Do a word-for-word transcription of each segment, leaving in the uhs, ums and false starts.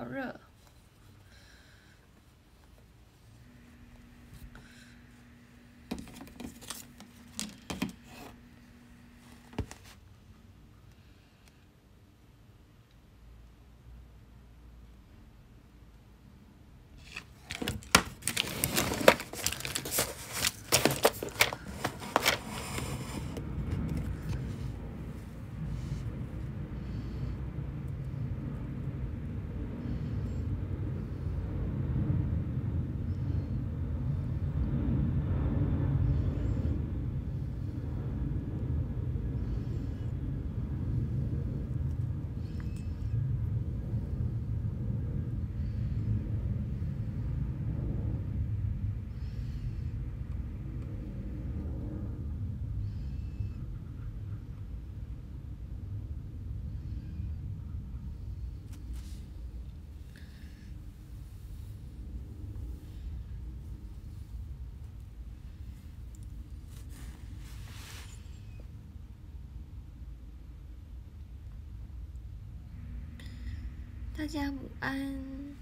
热。大家午安。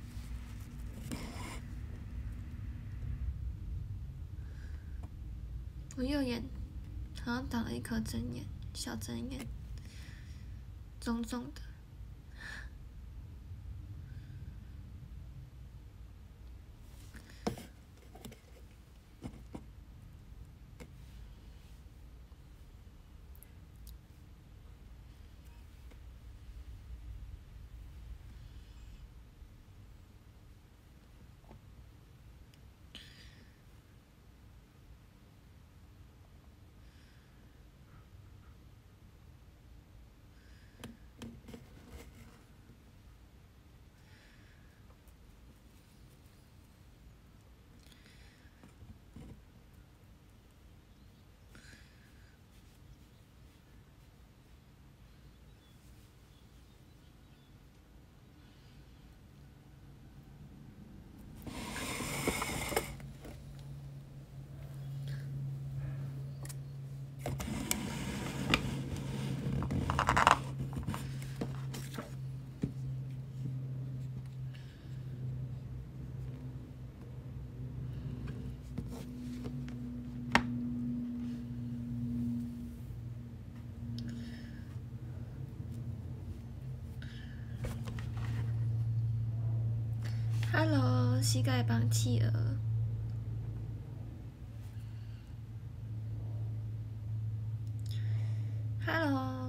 我右眼好像长了一颗针眼，小针眼，肿肿的。Hello， 膝盖帮企鹅。Hello，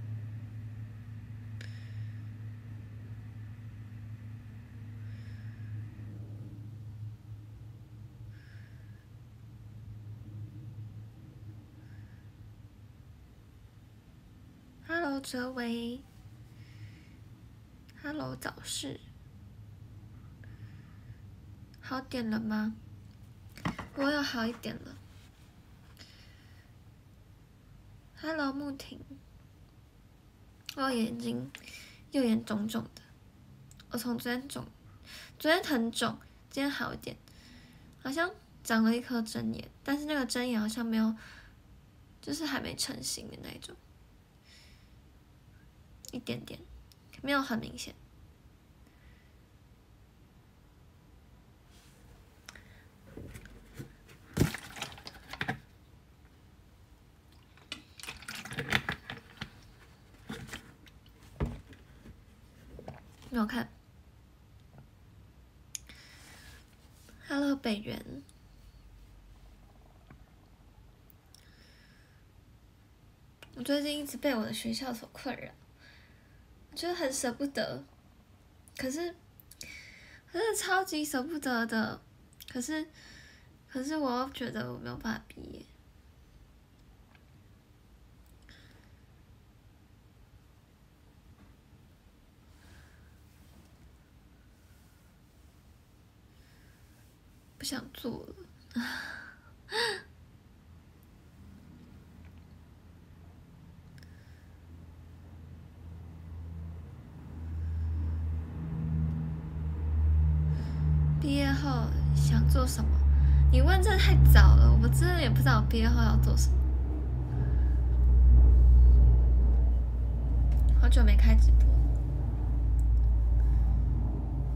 Hello， 哲维。Hello， 早市。好点了吗？我有好一点了。Hello， 木婷。我眼睛右眼肿肿的，我从昨天肿，昨天很肿，今天好一点，好像长了一颗针眼，但是那个针眼好像没有，就是还没成型的那种，一点点，没有很明显。给我看 ，Hello 北原，我最近一直被我的学校所困扰，我觉得很舍不得，可是，可是超级舍不得的，可是，可是我又觉得我没有办法毕业。不想做了，毕业后想做什么？你问这太早了，我真的也不知道我毕业后要做什么。好久没开直播。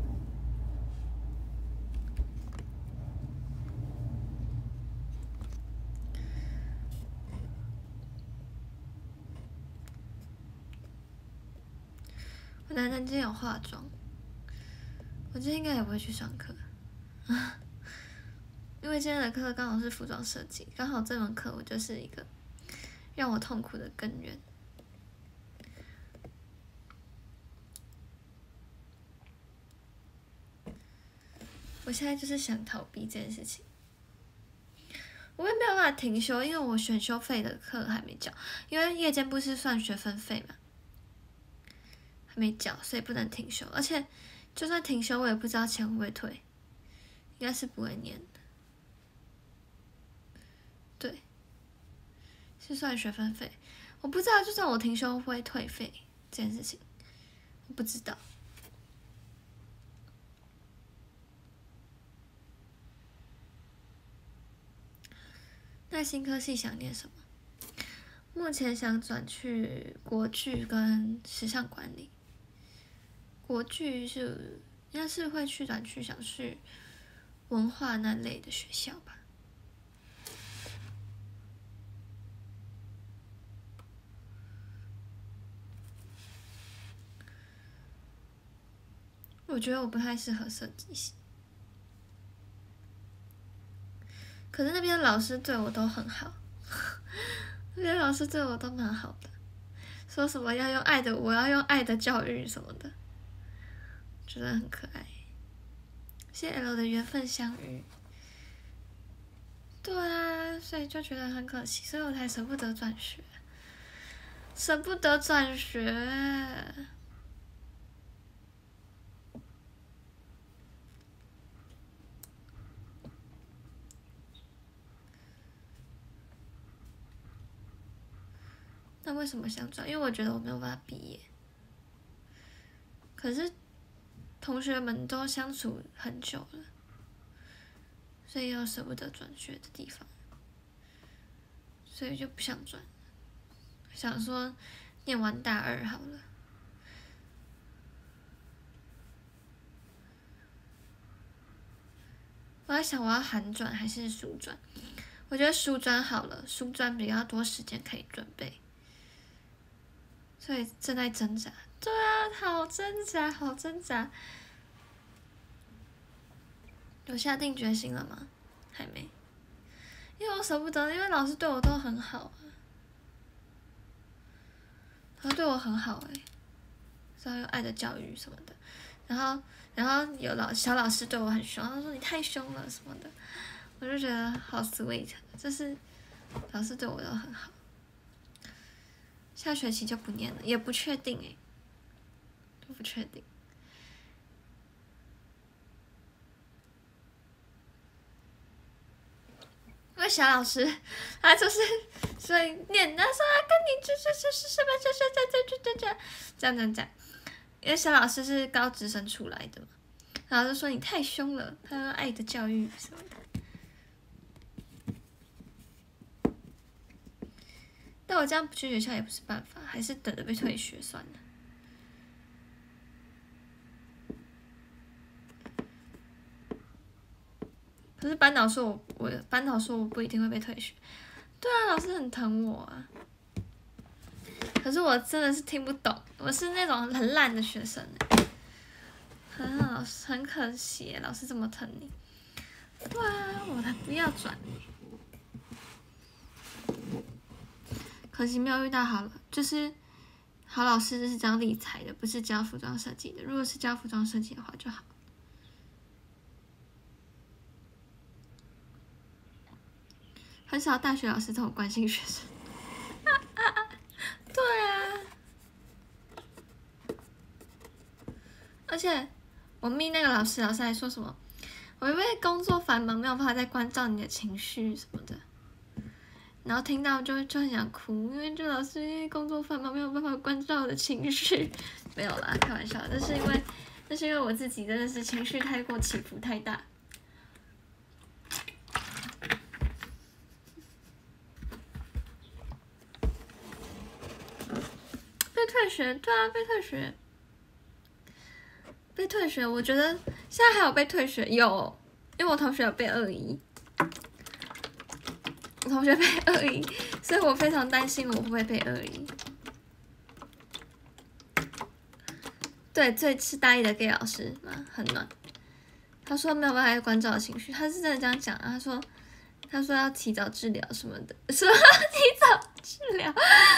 我男生今天有化妆，我今天应该也不会去上课，因为今天的课刚好是服装设计，刚好这门课我就是一个让我痛苦的根源。我现在就是想逃避这件事情，我也没有办法停休，因为我选修费的课还没交，因为夜间部是算学分费嘛，还没缴，所以不能停休。而且就算停休，我也不知道钱会不会退，应该是不会念的。对，是算学分费，我不知道就算我停休会不会退费这件事情，我不知道。那新科系想念什么？目前想转去国剧跟时尚管理。国剧是应该是会去转去想去文化那类的学校吧。我觉得我不太适合设计系，可是那边老师对我都很好，那边老师对我都蛮好的，说什么要用爱的，我要用爱的教育什么的，觉得很可爱。谢谢 L 的缘分相遇。对啊，所以就觉得很可惜，所以我才舍不得转学，舍不得转学。那为什么想转？因为我觉得我没有办法毕业。可是同学们都相处很久了，所以又舍不得转学的地方，所以就不想转，想说念完大二好了。我在想我要寒转还是暑转，我觉得暑转好了，暑转比较多时间可以准备，所以正在挣扎。对啊，好挣扎，好挣扎。有下定决心了吗？还没，因为我舍不得，因为老师对我都很好啊，他对我很好哎、欸，是要用爱的教育什么的，然后然后有老小老师对我很凶，他说你太凶了什么的，我就觉得好 sweet， 就是老师对我都很好。下学期就不念了，也不确定哎、欸，都不确定。因为小老师，他就是所以念，他说啊，跟你就是就是什么就是这这这这这这样这样讲，因为小老师是高职生出来的嘛，然后就说你太凶了，他说爱的教育什么的。但我这样不去学校也不是办法，还是等着被退学算了。可是班导说我，我班导说我不一定会被退学。对啊，老师很疼我啊。可是我真的是听不懂，我是那种很烂的学生哎，很老师很可惜，老师这么疼你。对啊，我才不要转。可惜没有遇到好了，就是好老师是教理财的，不是教服装设计的。如果是教服装设计的话就好。很少大学老师这么关心学生。对啊，而且我密那个老师，老师还说什么，我因为工作繁忙，没有办法再关照你的情绪什么的。然后听到就就很想哭，因为这老师因为工作繁忙，没有办法关照我的情绪。没有啦，开玩笑，那是因为那是因为我自己真的是情绪太过起伏太大。被退学，对啊，被退学，被退学。我觉得现在还有被退学，有，因为我同学有被二一，我同学被二一，所以我非常担心我会不会被二一。 对，最是大一的 gay 老师嘛，很暖。他说没有办法关照情绪，他是真的这样讲啊。他说，他说要提早治疗什么的，说要提早治疗。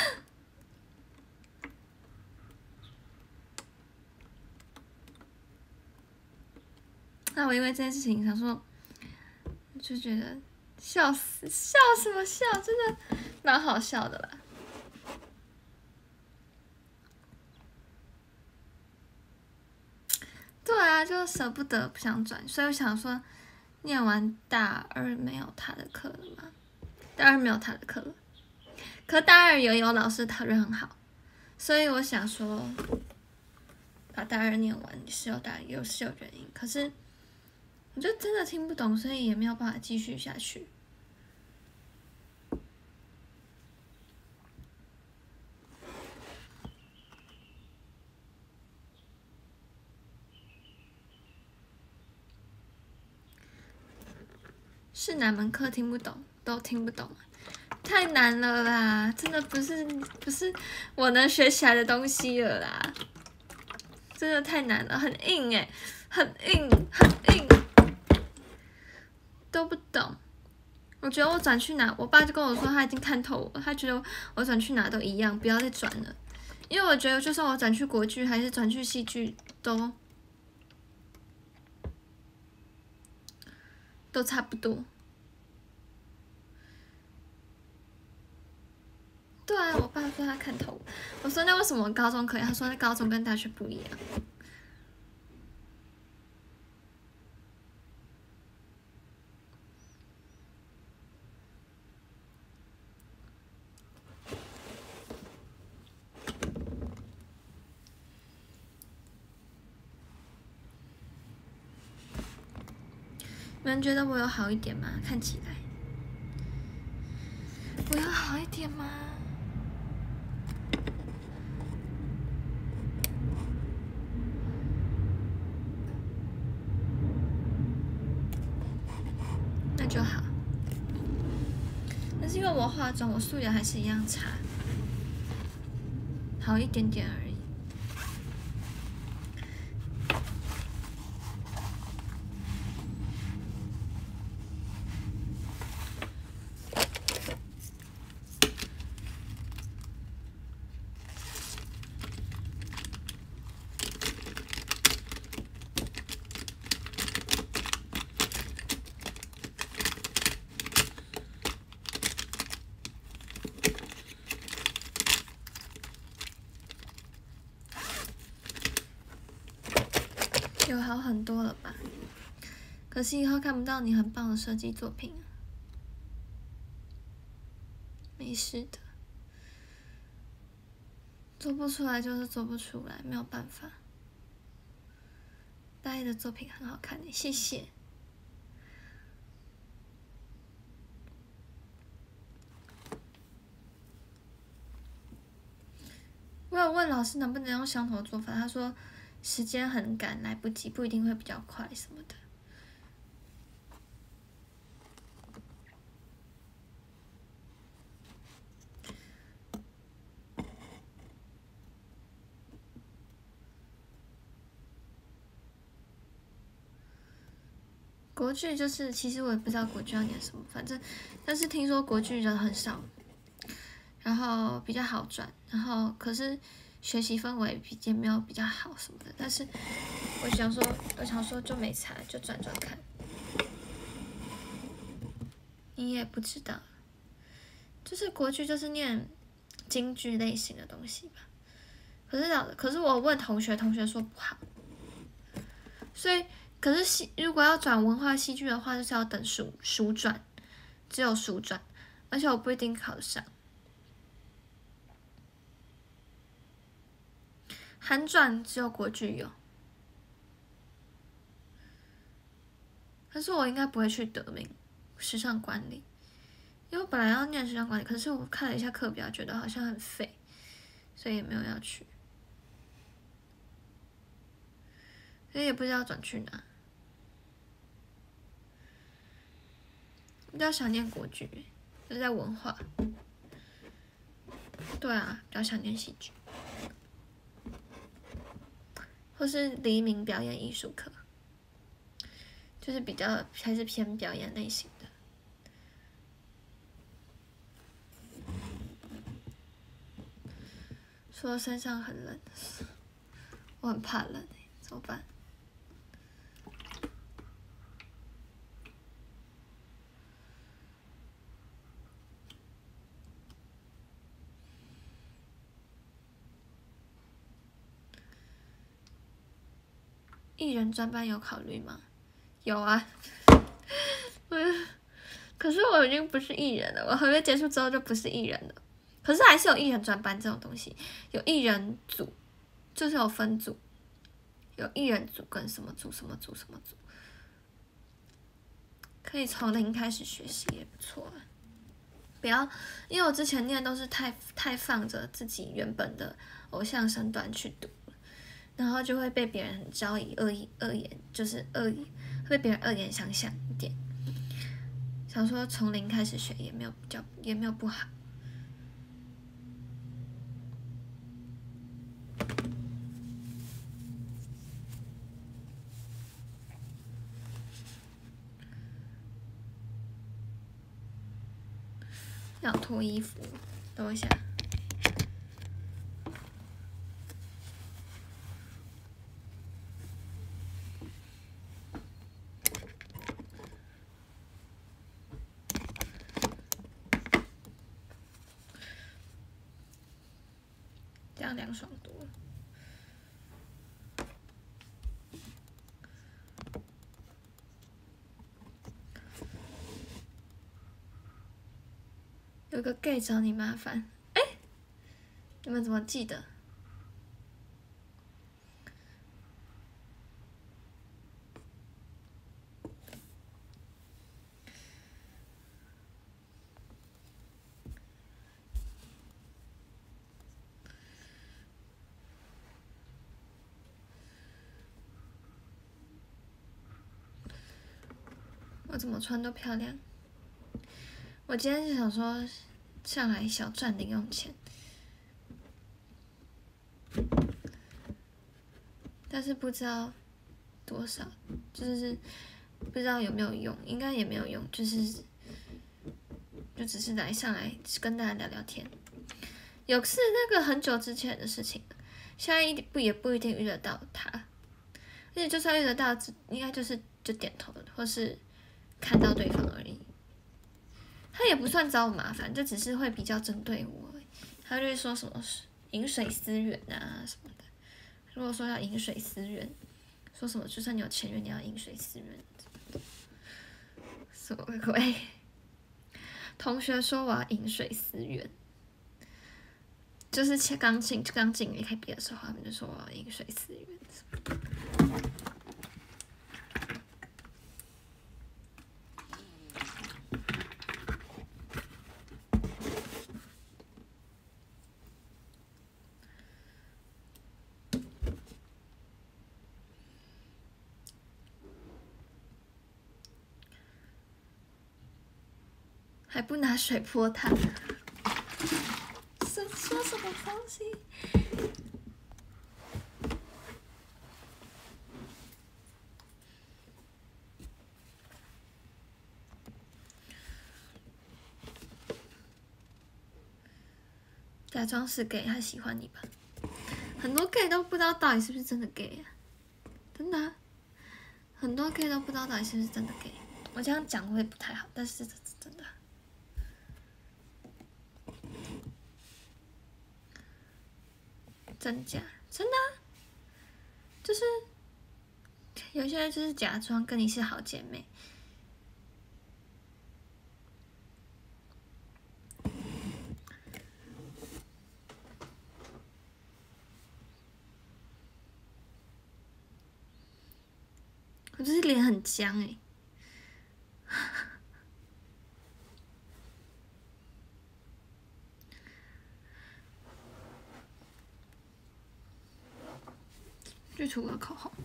那我因为这件事情想说，就觉得笑死，笑什么笑，真的蛮好笑的啦。对啊，就舍不得不想转，所以我想说，念完大二没有他的课了嘛？大二没有他的课了，可大二也有老师，他人很好，所以我想说，把大二念完是有大有是有原因，可是我就真的听不懂，所以也没有办法继续下去。是哪门课听不懂？都听不懂，太难了啦！真的不是不是我能学起来的东西了啦，真的太难了，很硬哎，很硬很硬，都不懂。我觉得我转去哪，我爸就跟我说他已经看透我，他觉得我转去哪都一样，不要再转了，因为我觉得就算我转去国剧还是转去戏剧都都差不多。对啊，我爸说他看透我。我说那为什么高中可以？他说那高中跟大学不一样。你们觉得我有好一点吗？看起来我有好一点吗？那就好。但是因为我化妆，我素颜还是一样差，好一点点而已。有好很多了吧？可惜以后看不到你很棒的设计作品。没事的，做不出来就是做不出来，没有办法。大一的作品很好看的，谢谢。我有问老师能不能用相同的做法，他说时间很赶，来不及，不一定会比较快什么的。国剧就是，其实我也不知道国剧要演什么，反正，但是听说国剧人很少，然后比较好转，然后可是学习氛围比也没有比较好什么的，但是我想说，我想说就没差，就转转看。你也不知道，就是国剧就是念京剧类型的东西吧，可是老可是我问同学，同学说不好，所以。可是戏如果要转文化戏剧的话，就是要等暑暑转，只有暑转，而且我不一定考得上。韩转只有国剧有，可是我应该不会去德明时尚管理，因为我本来要念时尚管理，可是我看了一下课表，觉得好像很废，所以也没有要去，所以也不知道转去哪。比较想念国剧，就是在文化。对啊，比较想念戏剧。 或是黎明表演艺术课，就是比较还是偏表演类型的。说身上很冷，我很怕冷欸，怎么办？艺人专班有考虑吗？有啊，可是我已经不是艺人了，我合约结束之后就不是艺人了。可是还是有艺人专班这种东西，有艺人组，就是有分组，有艺人组跟什么组什么组什么组，可以从零开始学习也不错啊。不要，因为我之前念都是太太放着自己原本的偶像身段去读，然后就会被别人招以恶意恶言，就是恶意，会被别人恶言相向一点。想说从零开始学也没有比较，也没有不好。要脱衣服，等一下。这样凉爽多了。有个 gay 找你麻烦，哎、欸，你们怎么记得？我怎么穿都漂亮。我今天就想说上来小赚零用钱，但是不知道多少，就是不知道有没有用，应该也没有用，就是就只是来上来跟大家聊聊天。有是那个很久之前的事情，现在一不也不一定遇得到他，而且就算遇得到，应该就是就点头或是看到对方而已。他也不算找我麻烦，就只是会比较针对我而已。他就会说什么饮水思源啊什么的。如果说要饮水思源，说什么就算你有签约，你要饮水思源，什么鬼？同学说我要饮水思源，就是刚进刚进 A K B 的时候，他们就说我要饮水思源。还不拿水泼他，说说什么东西？假装是 gay， 他喜欢你吧？很多 gay 都不知道到底是不是真的 gay 啊，真的、啊，很多 gay 都不知道到底是不是真的 gay。我这样讲会不太好，但是这是真的。真假？真的、啊，就是有些人就是假装跟你是好姐妹。我就是脸很僵哎、欸。去涂个口红。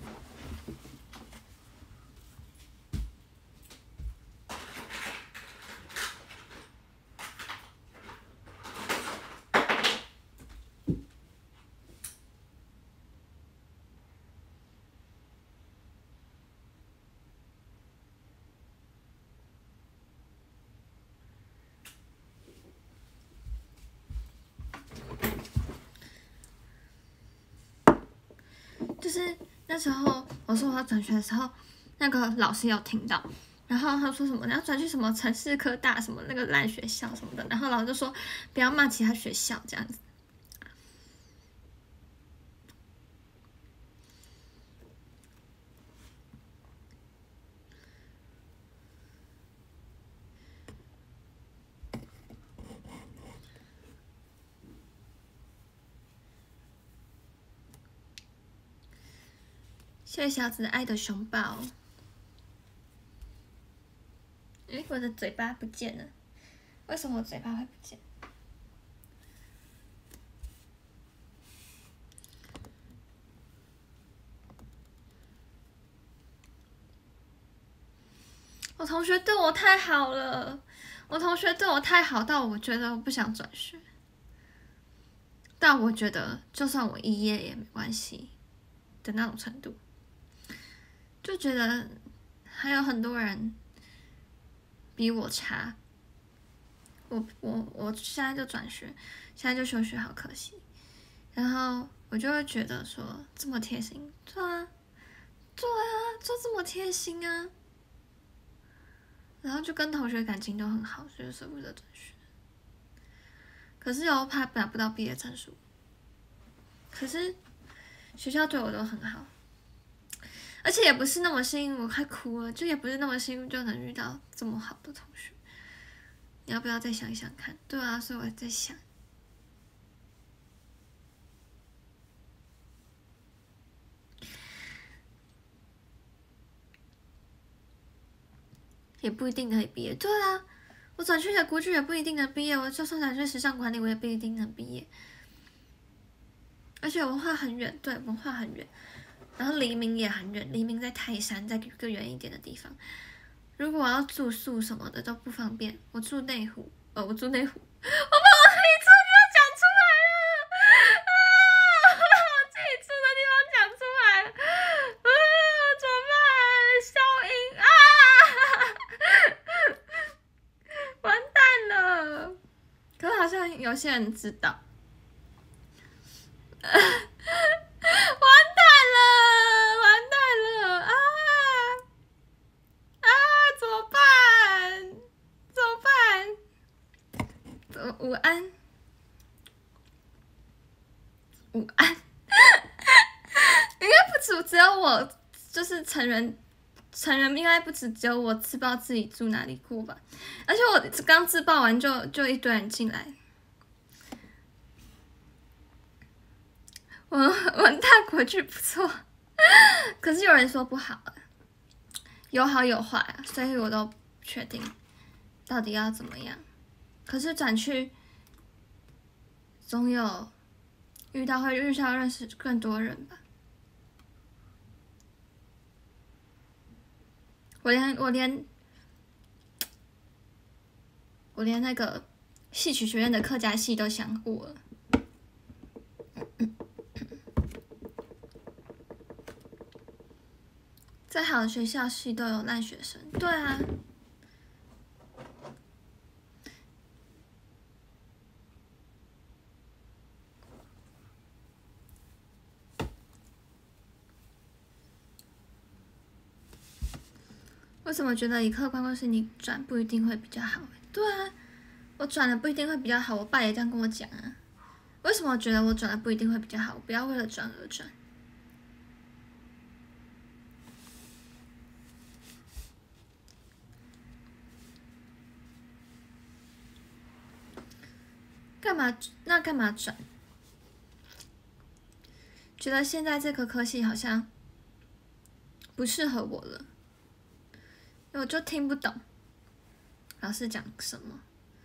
就是那时候我说我要转学的时候，那个老师有听到，然后他说什么你要转去什么城市科大什么那个烂学校什么的，然后老师就说不要骂其他学校这样子。谢谢小子爱的熊抱。诶，我的嘴巴不见了，为什么我嘴巴会不见？我同学对我太好了，我同学对我太好到我觉得我不想转学，但我觉得就算我肄业也没关系的那种程度。就觉得还有很多人比我差，我我我现在就转学，现在就休学，好可惜。然后我就会觉得说这么贴心，对啊，对啊，就这么贴心啊。然后就跟同学感情都很好，所以舍不得转学。可是又怕拿不到毕业证书，可是学校对我都很好。而且也不是那么幸运，我快哭了。就也不是那么幸运就能遇到这么好的同学。你要不要再想一想看？对啊，所以我在想，也不一定可以毕业。对啊，我转去的国剧也不一定能毕业。我就算转去时尚管理，我也不一定能毕业。而且文化很远，对，文化很远。然后黎明也很远，黎明在泰山，在更远一点的地方。如果我要住宿什么的都不方便。我住内湖，呃，我住内湖，我把我自己住的地方讲出来了啊！我自己住的地方讲出来了，啊，怎么办？消音啊！完蛋了！可是好像有些人知道。完蛋了，完蛋了啊啊！怎么办？怎么办？怎午安，午安。应该不止只有我，就是成人，成人应该不止只有我自报自己住哪里过吧？而且我刚自报完就就一堆人进来。我文大国剧不错，可是有人说不好，有好有坏啊，所以我都不确定到底要怎么样。可是转去总有遇到会遇到认识更多人吧。我连我连我连那个戏曲学院的客家戏都想过了。再好的学校系都有烂学生，对啊。为什么觉得以客观公司你转不一定会比较好？对啊，我转了不一定会比较好，我爸也这样跟我讲啊。为什么我觉得我转了不一定会比较好？我不要为了转而转。干嘛？那干嘛转？觉得现在这个科系好像不适合我了，我就听不懂老师讲什么。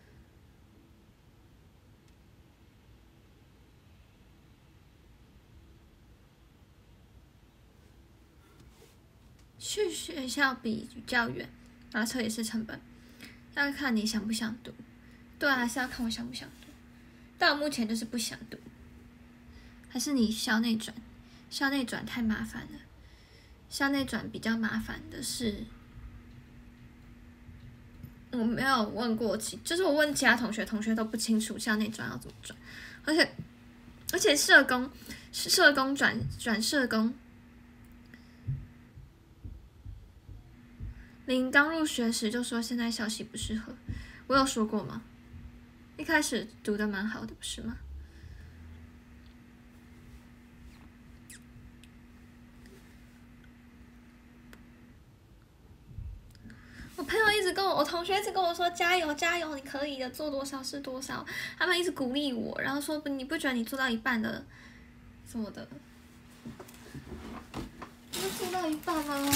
去学校比较远，拿车也是成本，要看你想不想读。对啊，是要看我想不想读。但我目前就是不想读。还是你校内转？校内转太麻烦了。校内转比较麻烦的是，我没有问过其，就是我问其他同学，同学都不清楚校内转要怎么转。而且，而且社工，社工转转社工林刚入学时就说现在小系不适合，我有说过吗？一开始读的蛮好的，不是吗？我朋友一直跟我，我同学一直跟我说加油加油，你可以的，做多少是多少。他们一直鼓励我，然后说你不觉得你做到一半了什么的，就做到一半了。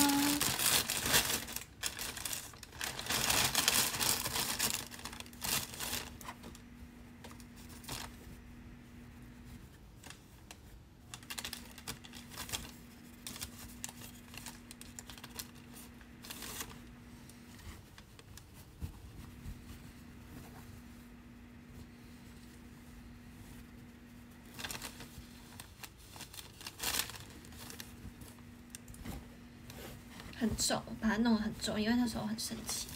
很重，把它弄得很重，因为那时候很生气。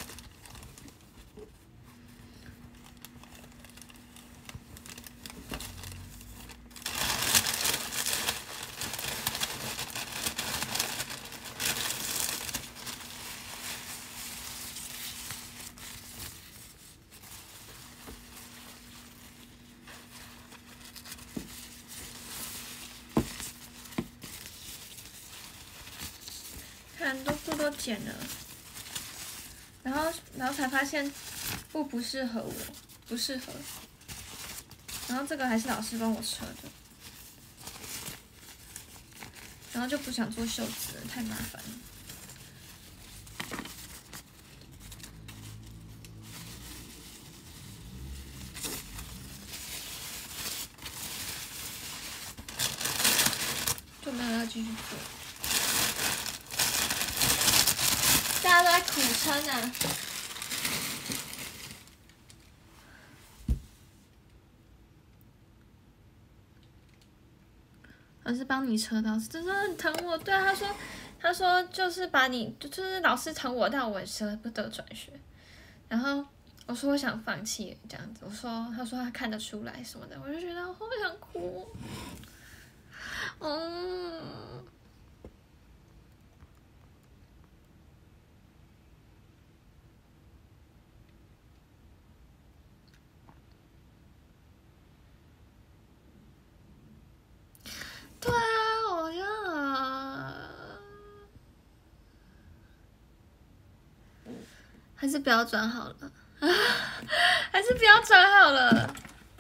很多布都剪了，然后然后才发现布不适合我，不适合。然后这个还是老师帮我扯的，然后就不想做袖子了，太麻烦了。就没有要继续做。大家都在苦撑啊！老师帮你车到，真的很疼我。对啊，他说，他说就是把你，就是老师疼我，但我也舍不得转学。然后我说我想放弃这样子，我说，他说他看得出来什么的，我就觉得我好想哭。嗯。对啊，我要，还是不要转好了，还是不要转好了。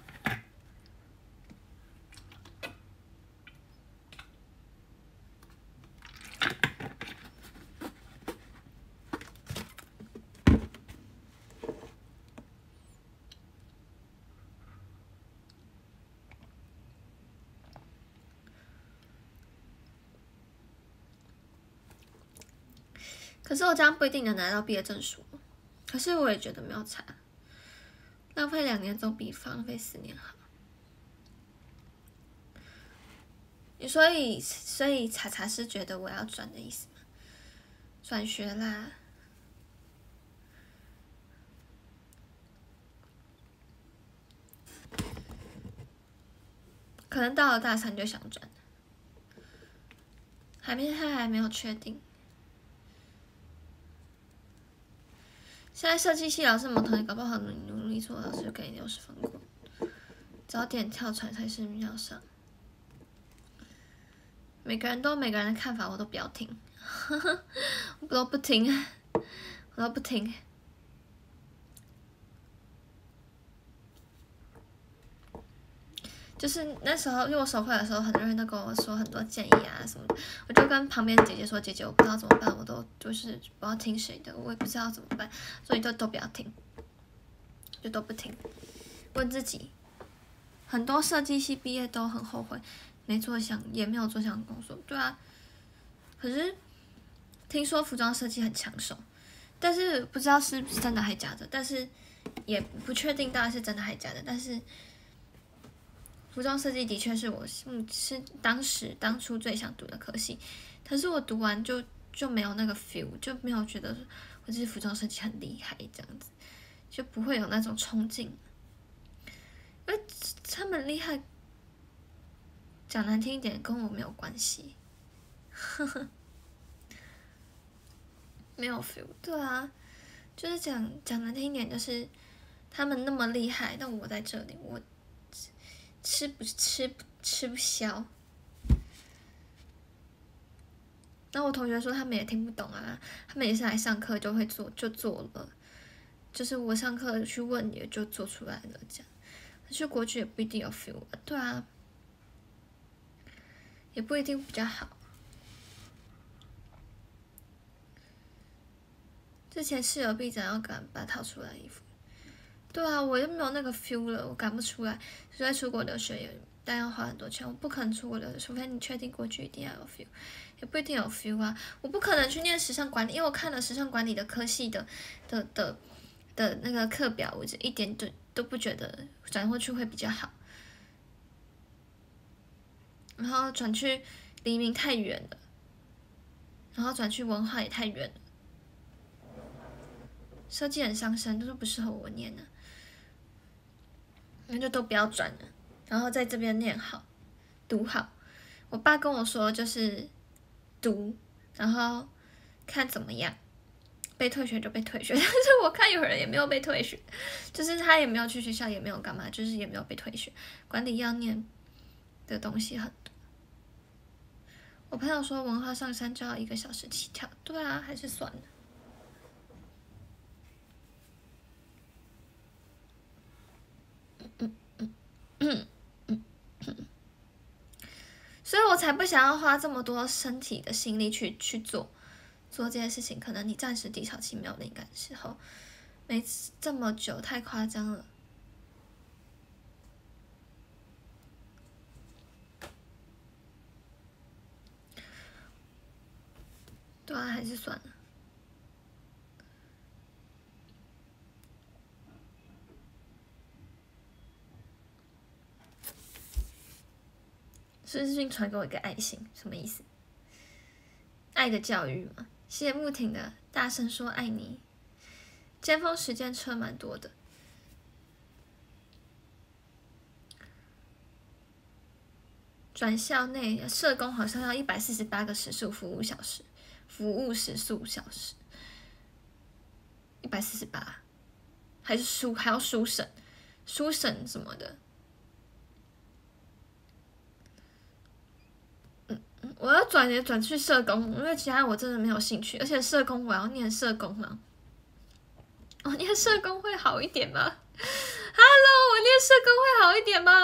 可是我这样不一定能拿到毕业证书，可是我也觉得没有差，浪费两年总比浪费四年好。所以，所以查查是觉得我要转的意思吗？转学啦。可能到了大三就想转，还没，他还没有确定。现在设计系老师们同学搞不好努努力做，老师就给你六十分过。早点跳船才是要上。每个人都有每个人的看法，我都不要听，我都不听，我都不听。就是那时候，因为我手绘的时候，很多人都跟我说很多建议啊什么的，我就跟旁边姐姐说：“姐姐，我不知道怎么办，我都就是不知道听谁的，我也不知道怎么办，所以就都不要听，就都不听。问自己，很多设计系毕业都很后悔，没做相也没有做相关工作，对啊。可是听说服装设计很抢手，但是不知道是不是真的还假的，但是也不确定到底是真的还假的，但是。”服装设计的确是我嗯是当时当初最想读的科系，可是我读完就就没有那个 feel， 就没有觉得我这服装设计很厉害这样子，就不会有那种冲劲。因为他们厉害，讲难听一点跟我没有关系，呵呵。 没有 feel。对啊，就是讲讲难听一点，就是他们那么厉害，但我在这里，我吃不吃不吃不消。然后我同学说他们也听不懂啊，他们也是来上课就会做就做了，就是我上课去问也就做出来了这样。去国剧也不一定有 feel 啊，对啊，也不一定比较好。之前室友闭展要赶把掏出来衣服，对啊，我又没有那个 feel 了，我赶不出来。所以出国留学也但要花很多钱，我不可能出国留学，除非你确定国剧一定要有 feel， 也不一定有 feel 啊。我不可能去念时尚管理，因为我看了时尚管理的科系的的的的那个课表，我就一点都都不觉得转过去会比较好。然后转去黎明太远了，然后转去文化也太远了，设计很伤身，都是不适合我念的，那就都不要转了，然后在这边念好，读好。我爸跟我说就是读，然后看怎么样，被退学就被退学，但是我看有人也没有被退学，就是他也没有去学校，也没有干嘛，就是也没有被退学。管理要念的东西很多。我朋友说文化上山就要一个小时起跳，对啊，还是算了。嗯嗯嗯嗯嗯，所以我才不想要花这么多身体的心力去去做做这件事情。可能你暂时低潮期没有灵感的时候，没这么久太夸张了。对啊，还是算了。孙志勋传给我一个爱心，什么意思？爱的教育嘛。谢谢木挺的大声说爱你。尖峰时间车蛮多的。转校内社工好像要一百四十八个时数服务小时，服务时数小时，一百四十八，还是书还要书审，书审什么的。嗯嗯，我要转也转去社工，因为其他我真的没有兴趣，而且社工我要念社工吗？我念社工会好一点吗 ？Hello， 我念社工会好一点吗？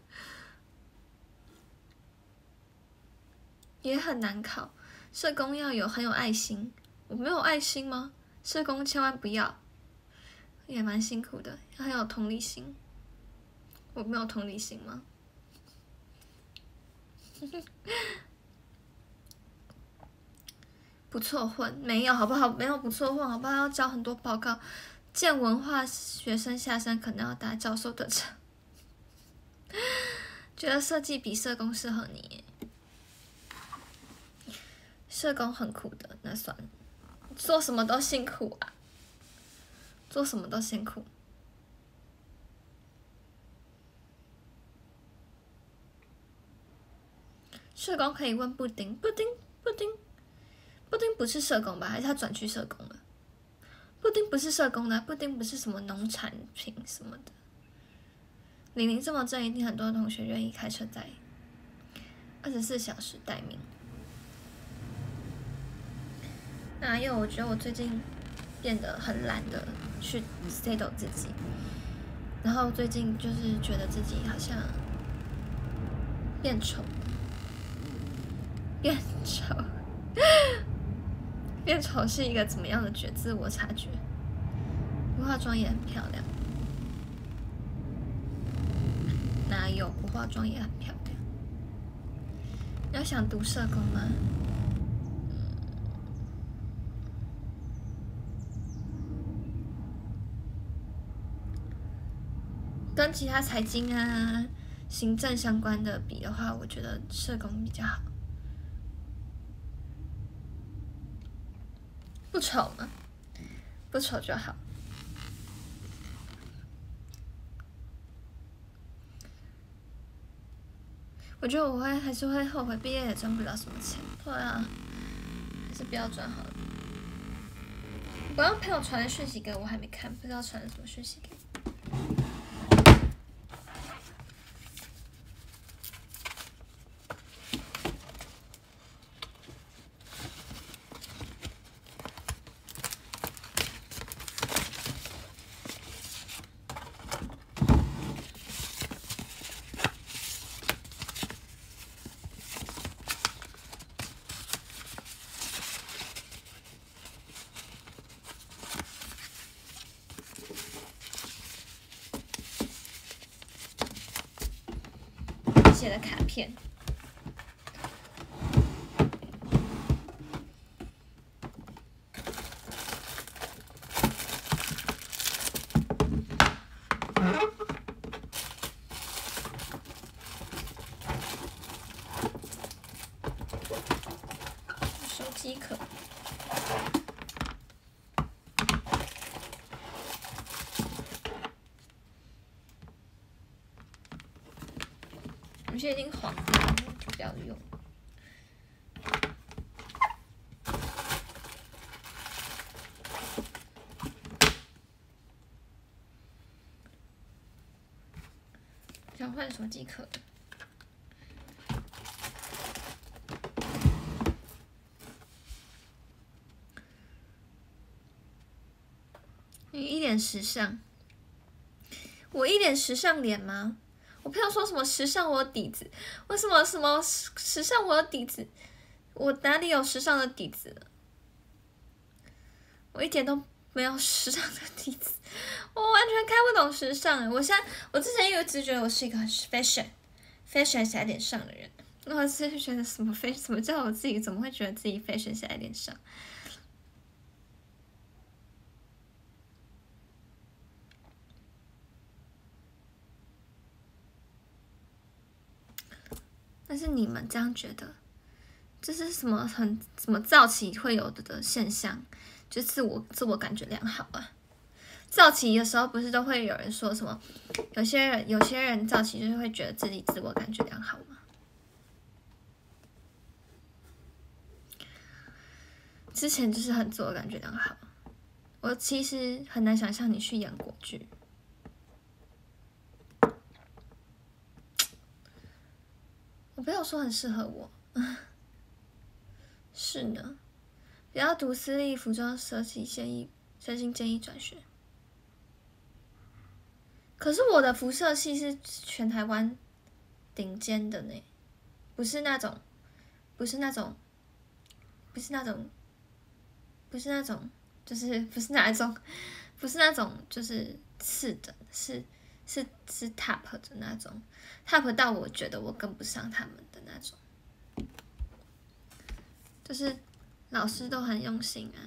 也很难考，社工要有很有爱心，我没有爱心吗？社工千万不要，也蛮辛苦的，要很有同理心。我没有同理心吗？不错混没有好不好？没有不错混好不好？要交很多报告，见文化学生下山可能要打教授的车。觉得设计比社工适合你。社工很苦的，那算了，做什么都辛苦啊，做什么都辛苦。社工可以问布丁，布丁，布丁，布丁不是社工吧？还是他转去社工了？布丁不是社工的，布丁不是什么农产品什么的。玲玲这么正，一定很多同学愿意开车载，二十四小时待命。哪有？我觉得我最近变得很懒的去 settle 自己，然后最近就是觉得自己好像变丑，变丑，变丑是一个怎么样的觉自我察觉？不化妆也很漂亮，哪有？不化妆也很漂亮。要想读社工吗？跟其他财经啊、行政相关的比的话，我觉得社工比较好。不丑吗？不丑就好。我觉得我会还是会后悔，毕业也赚不了什么钱。对啊，还是不要赚好了。 我让朋友传的讯息给我，我还没看，不知道传了什么讯息给我。写的卡片，手机壳。有些已经黄了，就不要用。想换手机壳。你一脸时尚，我一脸时尚脸吗？我朋友说什么时尚我有底子，为什么什么时尚我有底子？我哪里有时尚的底子？我一点都没有时尚的底子，我完全看不懂时尚哎！我现在我之前一直觉得我是一个很 fashion fashion 写在脸上的人，那我现在觉得什么 fashion 什么叫我自己怎么会觉得自己 fashion 写在脸上？但是你们这样觉得，这是什么很什么早期会有的的现象？就自我自我感觉良好啊。早期的时候不是都会有人说什么？有些人有些人早期就是会觉得自己自我感觉良好吗？之前就是很自我感觉良好。我其实很难想象你去演国剧。我朋友说很适合我，是呢。不要读私立服装设计，建议真心建议转学。可是我的辐射系是全台湾顶尖的呢，不是那种，不是那种，不是那种，不是那种，就是不是哪一种，不是那种就是次的，是是是 top 的那种 ，top 到我觉得我跟不上他们的那种，就是老师都很用心啊。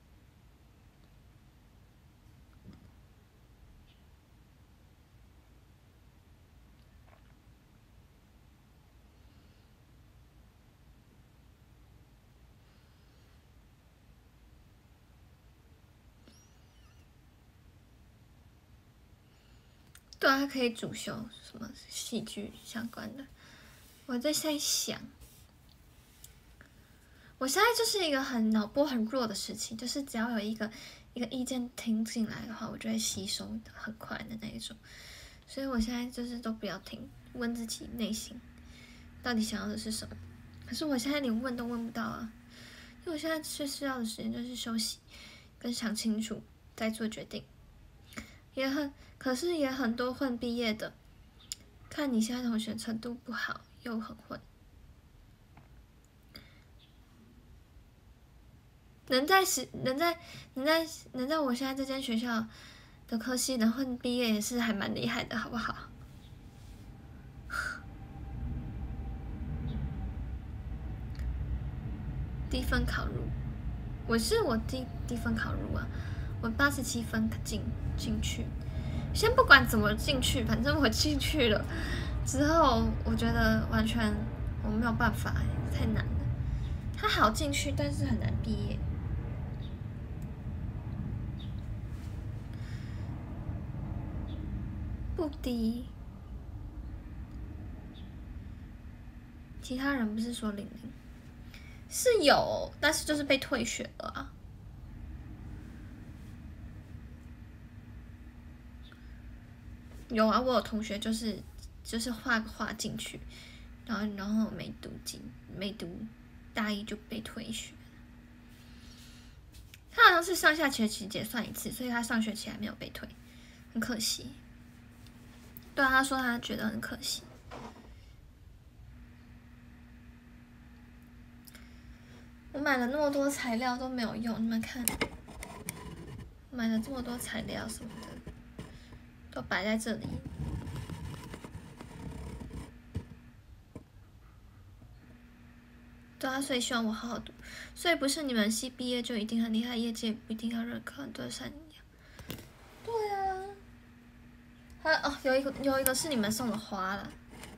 对啊，可以主修什么戏剧相关的。我在在想，我现在就是一个很脑波很弱的事情，就是只要有一个一个意见听进来的话，我就会吸收的很快的那一种。所以我现在就是都不要听，问自己内心到底想要的是什么。可是我现在连问都问不到啊，因为我现在最需要的时间就是休息，跟想清楚再做决定。也很，可是也很多混毕业的，看你现在同学程度不好，又很混，能在时能在能在能在我现在这间学校的科系能混毕业，也是还蛮厉害的，好不好？低分考入，我是我低低分考入啊，我八十七分进进去。先不管怎么进去，反正我进去了之后，我觉得完全我没有办法，太难了。它好进去，但是很难毕业。不低，其他人不是说零零，是有，但是就是被退学了啊。 有啊，我有同学就是就是画个画进去，然后然后没读进，没读大一就被退学。他好像是上下学期结算一次，所以他上学期还没有被退，很可惜。对啊，他说他觉得很可惜。我买了那么多材料都没有用，你们看，买了这么多材料什么的，都摆在这里。对啊，所以希望我好好读。所以不是你们系毕业就一定很厉害，业界不一定要认可，对，像你一样。对啊。还哦，有一个有一个是你们送的花啦。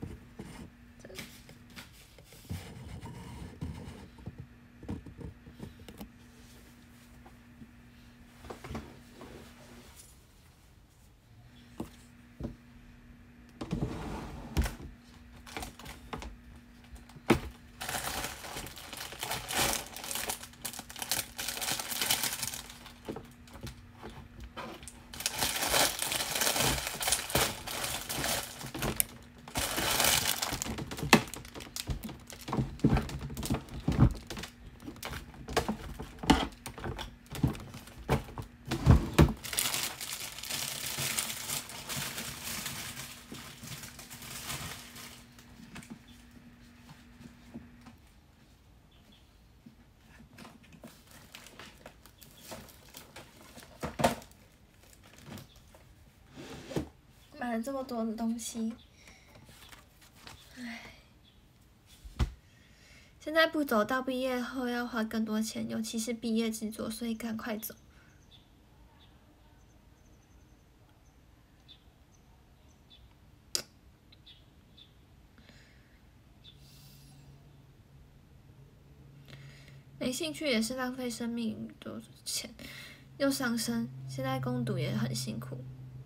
买了这么多的东西，唉，现在不走到毕业后要花更多钱，尤其是毕业制作，所以赶快走。没兴趣也是浪费生命的钱，又伤身。现在攻读也很辛苦。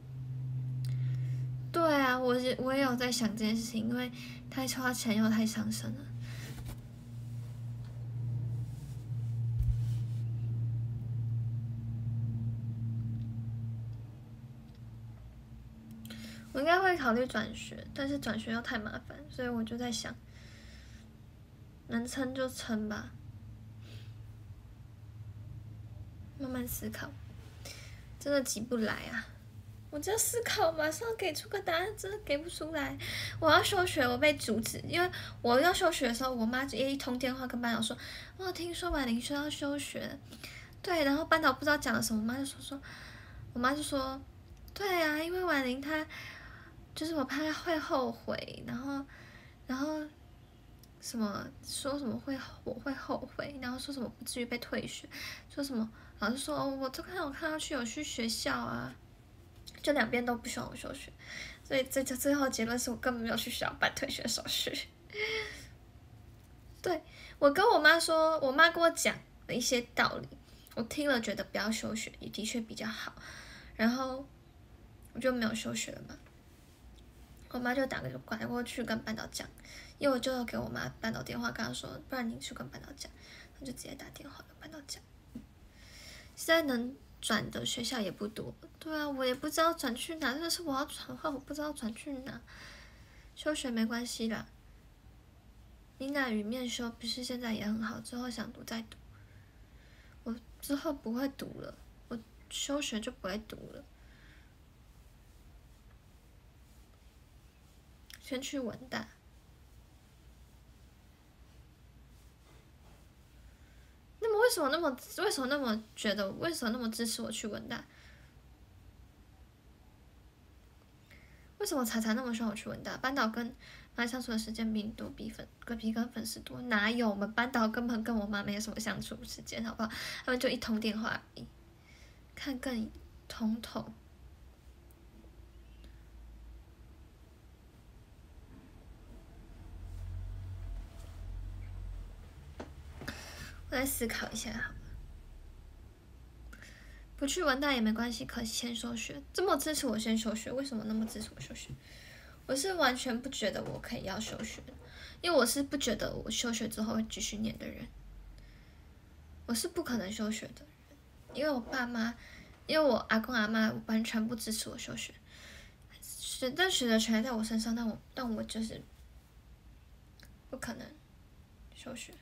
对啊，我也我也有在想这件事情，因为太花钱又太伤身了。我应该会考虑转学，但是转学又太麻烦，所以我就在想，能撑就撑吧，慢慢思考，真的急不来啊！我这思考马上给出个答案，真的给不出来。我要休学，我被阻止，因为我要休学的时候，我妈也一通电话跟班导说：“哦，听说婉玲说要休学。”对，然后班导不知道讲了什么，我妈就说说，我妈就说：“对啊，因为婉玲她就是我怕她会后悔，然后然后什么说什么会我会后悔，然后说什么不至于被退学，说什么老师说哦，我都看我看上去有去学校啊。”就两边都不希望我休学，所以最最后结论是我根本没有去学校办退学手续。对，我跟我妈说，我妈跟我讲了一些道理，我听了觉得不要休学也的确比较好，然后我就没有休学了嘛。我妈就打个拐过去跟班导讲，因为我就给我妈班导电话，跟她说，不然你去跟班导讲，她就直接打电话跟班导讲。现在能转的学校也不多，对啊，我也不知道转去哪。但是我要转的话，我不知道转去哪。休学没关系啦，你那语面修不是现在也很好，之后想读再读。我之后不会读了，我休学就不会读了。先去文大。那么为什么那么为什么那么觉得为什么那么支持我去文大？为什么彩彩那么希望我去文大？班导跟妈相处的时间比你多，比粉隔壁跟粉丝多，哪有？我们班导根本跟我妈没有什么相处时间，好不好？他们就一通电话而已，看更通透。我再思考一下好了。不去文大也没关系，可先休学。这么支持我先休学，为什么那么支持我休学？我是完全不觉得我可以要休学的，因为我是不觉得我休学之后会继续念的人。我是不可能休学的人，因为我爸妈，因为我阿公阿妈完全不支持我休学， 是，但选择权在我身上，但我但我就是不可能休学。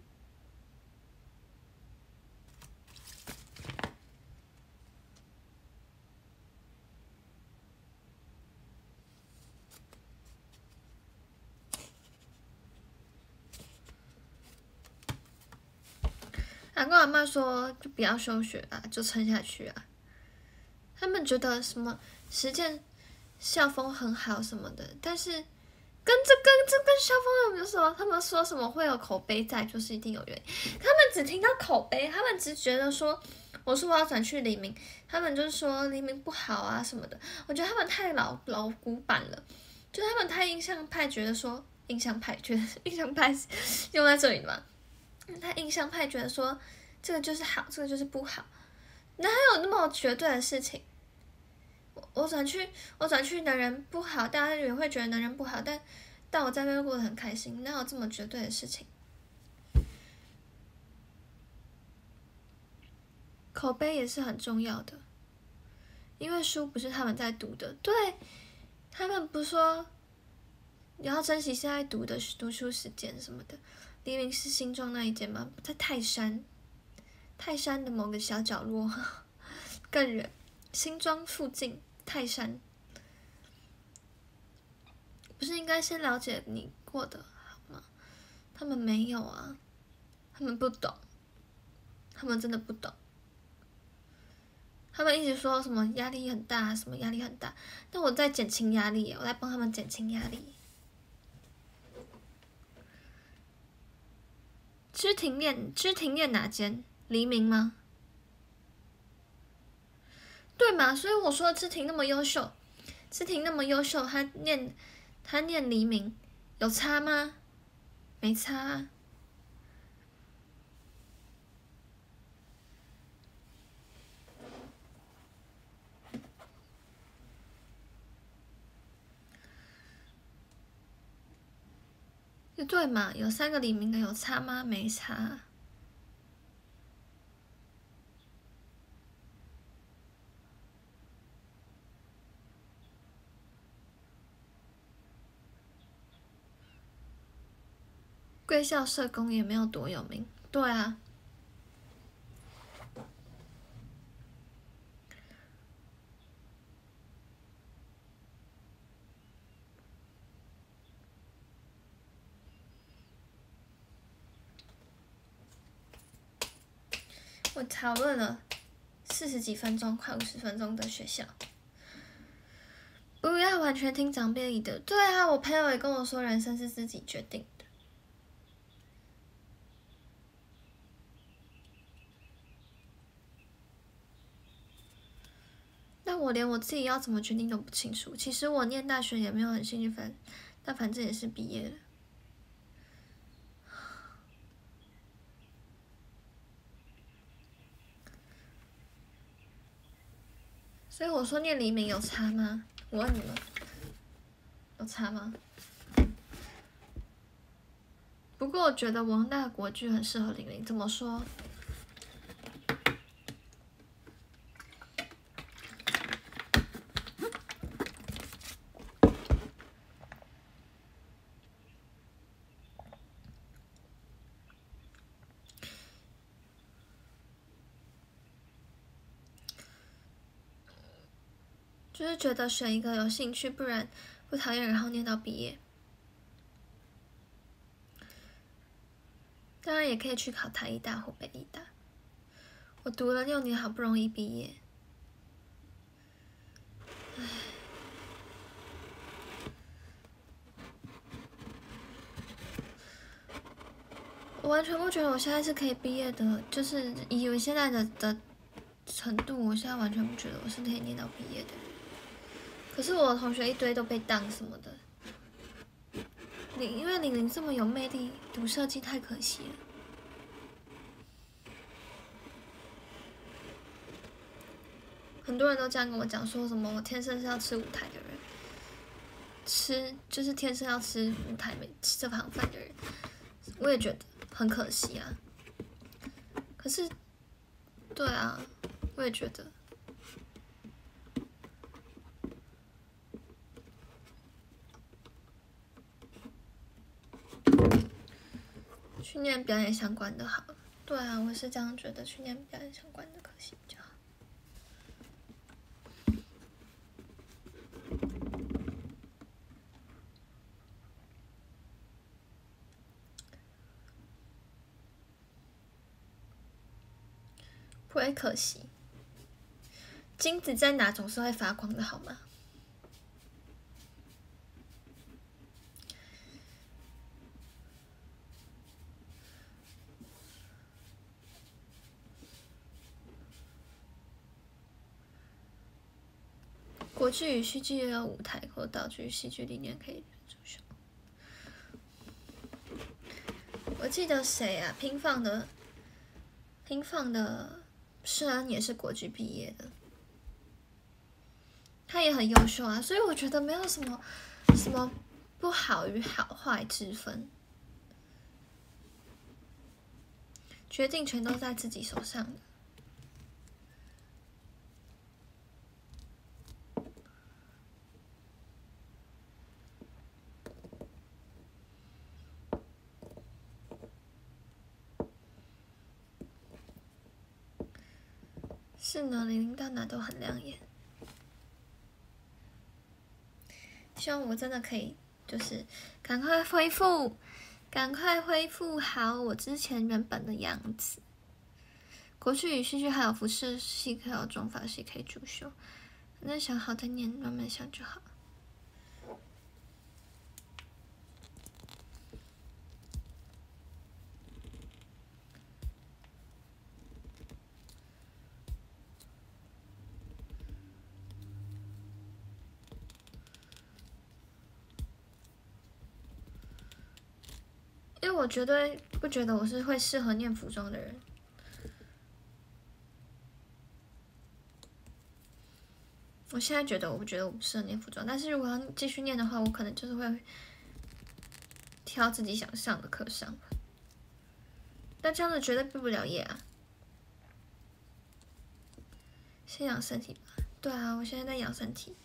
阿公阿妈说就不要休学啊，就撑下去啊。他们觉得什么实践校风很好什么的，但是跟这跟这跟校风有没有什么？他们说什么会有口碑在，就是一定有原因。他们只听到口碑，他们只觉得说我说我要转去黎明，他们就是说黎明不好啊什么的。我觉得他们太老老古板了，就是他们太印象派，觉得说印象派觉得印象派用在这里嘛。他印象派觉得说这个就是好，这个就是不好，哪有那么绝对的事情？我我转去我转去男人不好，大家也会觉得男人不好，但但我在那边过得很开心，哪有这么绝对的事情？口碑也是很重要的，因为书不是他们在读的，对他们不说你要珍惜现在读的读书时间什么的。黎明是新庄那一间吗？在泰山，泰山的某个小角落，更远。新庄附近，泰山，不是应该先了解你过得好吗？他们没有啊，他们不懂，他们真的不懂。他们一直说什么压力很大，什么压力很大，但我在减轻压力，我在帮他们减轻压力。知婷念知婷念哪间？黎明吗？对嘛？所以我说知婷那么优秀，知婷那么优秀，她念她念黎明，有差吗？没差啊。对嘛？有三个黎明的有差吗？没差。贵校社工也没有多有名，对啊。我讨论了四十几分钟，快五十分钟的学校，不要完全听长辈的。对啊，我朋友也跟我说，人生是自己决定的。但我连我自己要怎么决定都不清楚。其实我念大学也没有很兴趣，反但反正也是毕业了。所以我说念黎明有差吗？我问你们，有差吗？不过我觉得王大国剧很适合黎明，怎么说？就是觉得选一个有兴趣，不然不讨厌，然后念到毕业。当然也可以去考台艺大或北艺大。我读了六年，好不容易毕业，唉，我完全不觉得我现在是可以毕业的，就是以我现在的的程度，我现在完全不觉得我是可以念到毕业的。可是我同学一堆都被当什么的，你因为玲玲这么有魅力，读设计太可惜了。很多人都这样跟我讲，说什么我天生是要吃舞台的人，吃就是天生要吃舞台美吃这行饭的人，我也觉得很可惜啊。可是，对啊，我也觉得。 去念表演相关的好。对啊，我是这样觉得，去念表演相关的科系比较好。不会可惜。金子在哪总是会发光的，好吗？国剧与戏剧也有舞台或道具，戏剧理念可以注销。我记得谁啊？拼放的，拼放的施恩也是国剧毕业的，他也很优秀啊，所以我觉得没有什么什么不好与好坏之分，决定权都在自己手上的。是呢，零零到哪都很亮眼。希望我真的可以，就是赶快恢复，赶快恢复好我之前原本的样子。国剧与戏剧还有服饰系，还有中法系可以主修，反正想好再念，慢慢想就好。因为我绝对不觉得我是会适合念服装的人。我现在觉得，我不觉得我不适合念服装，但是如果要继续念的话，我可能就是会挑自己想上的课上。但这样子绝对毕不了业啊！先养身体吧。对啊，我现在在养身体。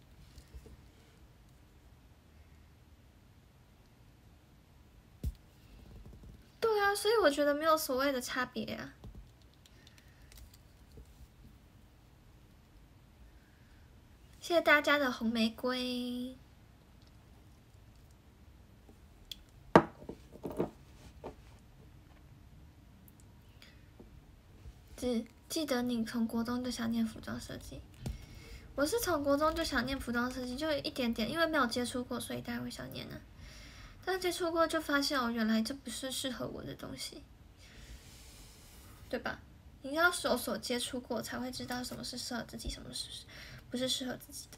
对啊，所以我觉得没有所谓的差别啊。谢谢大家的红玫瑰。只记得你从国中就想念服装设计，我是从国中就想念服装设计，就一点点，因为没有接触过，所以大家会想念呢、啊。但接触过就发现哦，原来这不是适合我的东西，对吧？你要有所接触过，才会知道什么是适合自己，什么是不是适合自己的。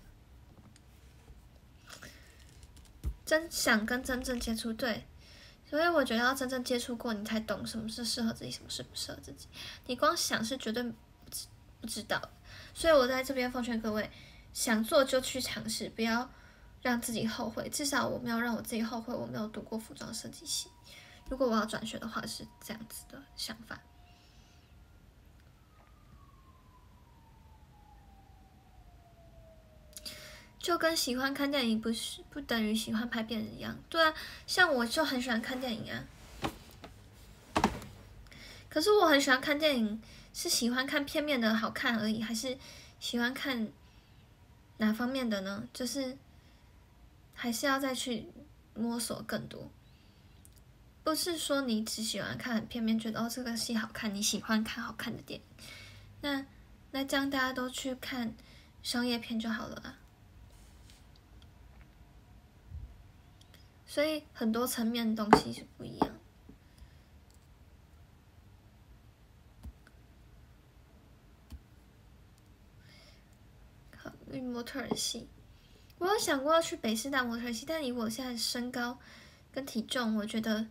真想跟真正接触，对，所以我觉得要真正接触过，你才懂什么是适合自己，什么是不适合自己。你光想是绝对不知道的，所以我在这边奉劝各位，想做就去尝试，不要让自己后悔。至少我没有让我自己后悔，我没有读过服装设计系。如果我要转学的话，是这样子的想法。就跟喜欢看电影不是不等于喜欢拍片一样，对啊，像我就很喜欢看电影啊。可是我很喜欢看电影，是喜欢看片面的好看而已，还是喜欢看哪方面的呢？就是还是要再去摸索更多。不是说你只喜欢看片面，觉得哦这个戏好看，你喜欢看好看的电影，那那这样大家都去看商业片就好了啊。所以很多层面的东西是不一样。考虑模特儿系，我有想过要去北师大模特儿系，但以我现在身高跟体重，我觉得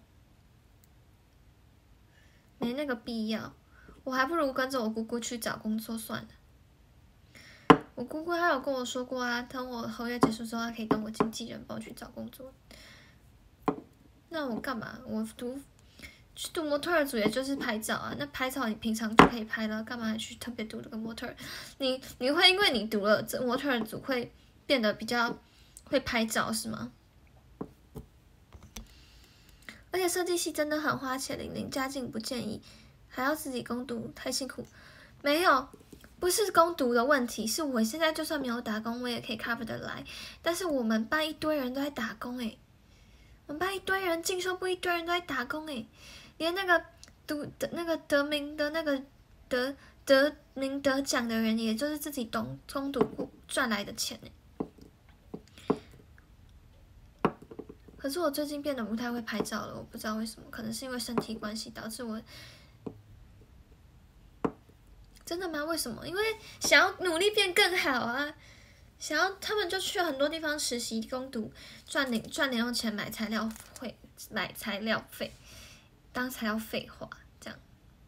没那个必要。我还不如跟着我姑姑去找工作算了。我姑姑还有跟我说过啊，等我合约结束之后，她可以当我经纪人，帮我去找工作。那我干嘛？我读去读模特儿组，也就是拍照啊。那拍照你平常就可以拍了，干嘛还去特别读这个模特儿？你你会因为你读了这模特儿组会变得比较会拍照是吗？而而且设计系真的很花钱，玲玲家境不建议，还要自己攻读，太辛苦。没有，不是攻读的问题，是我现在就算没有打工，我也可以 cover 得来。但是我们班一堆人都在打工诶，我们班一堆人进修部一堆人都在打工诶，连那个读的那个得名的那个得得名得奖的人，也就是自己懂攻读赚来的钱诶。可是我最近变得不太会拍照了，我不知道为什么，可能是因为身体关系导致我。真的吗？为什么？因为想要努力变更好啊，想要他们就去了很多地方实习攻读，赚零赚零用钱买材料费，买材料费，当材料废话这样。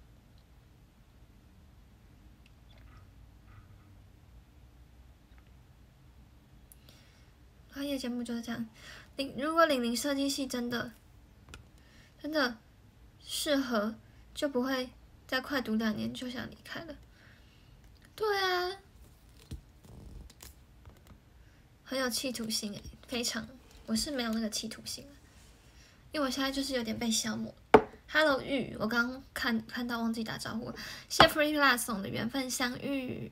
专业节目就是这样。零如果零零设计系真的真的适合，就不会再快读两年就想离开了。对啊，很有企图心诶，非常。我是没有那个企图心，因为我现在就是有点被消磨。Hello 玉，我刚刚看看到忘记打招呼了，谢谢 Free Glass 送的缘分相遇。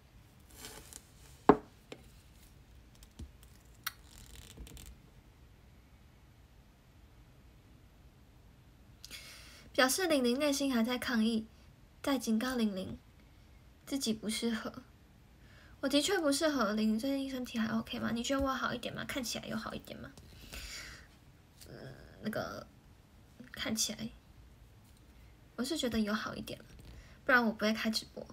表示玲玲内心还在抗议，在警告玲玲自己不适合。我的确不适合。玲玲最近身体还 OK 吗？你觉得我好一点吗？看起来有好一点吗？嗯，那个看起来，我是觉得有好一点了，不然我不会开直播，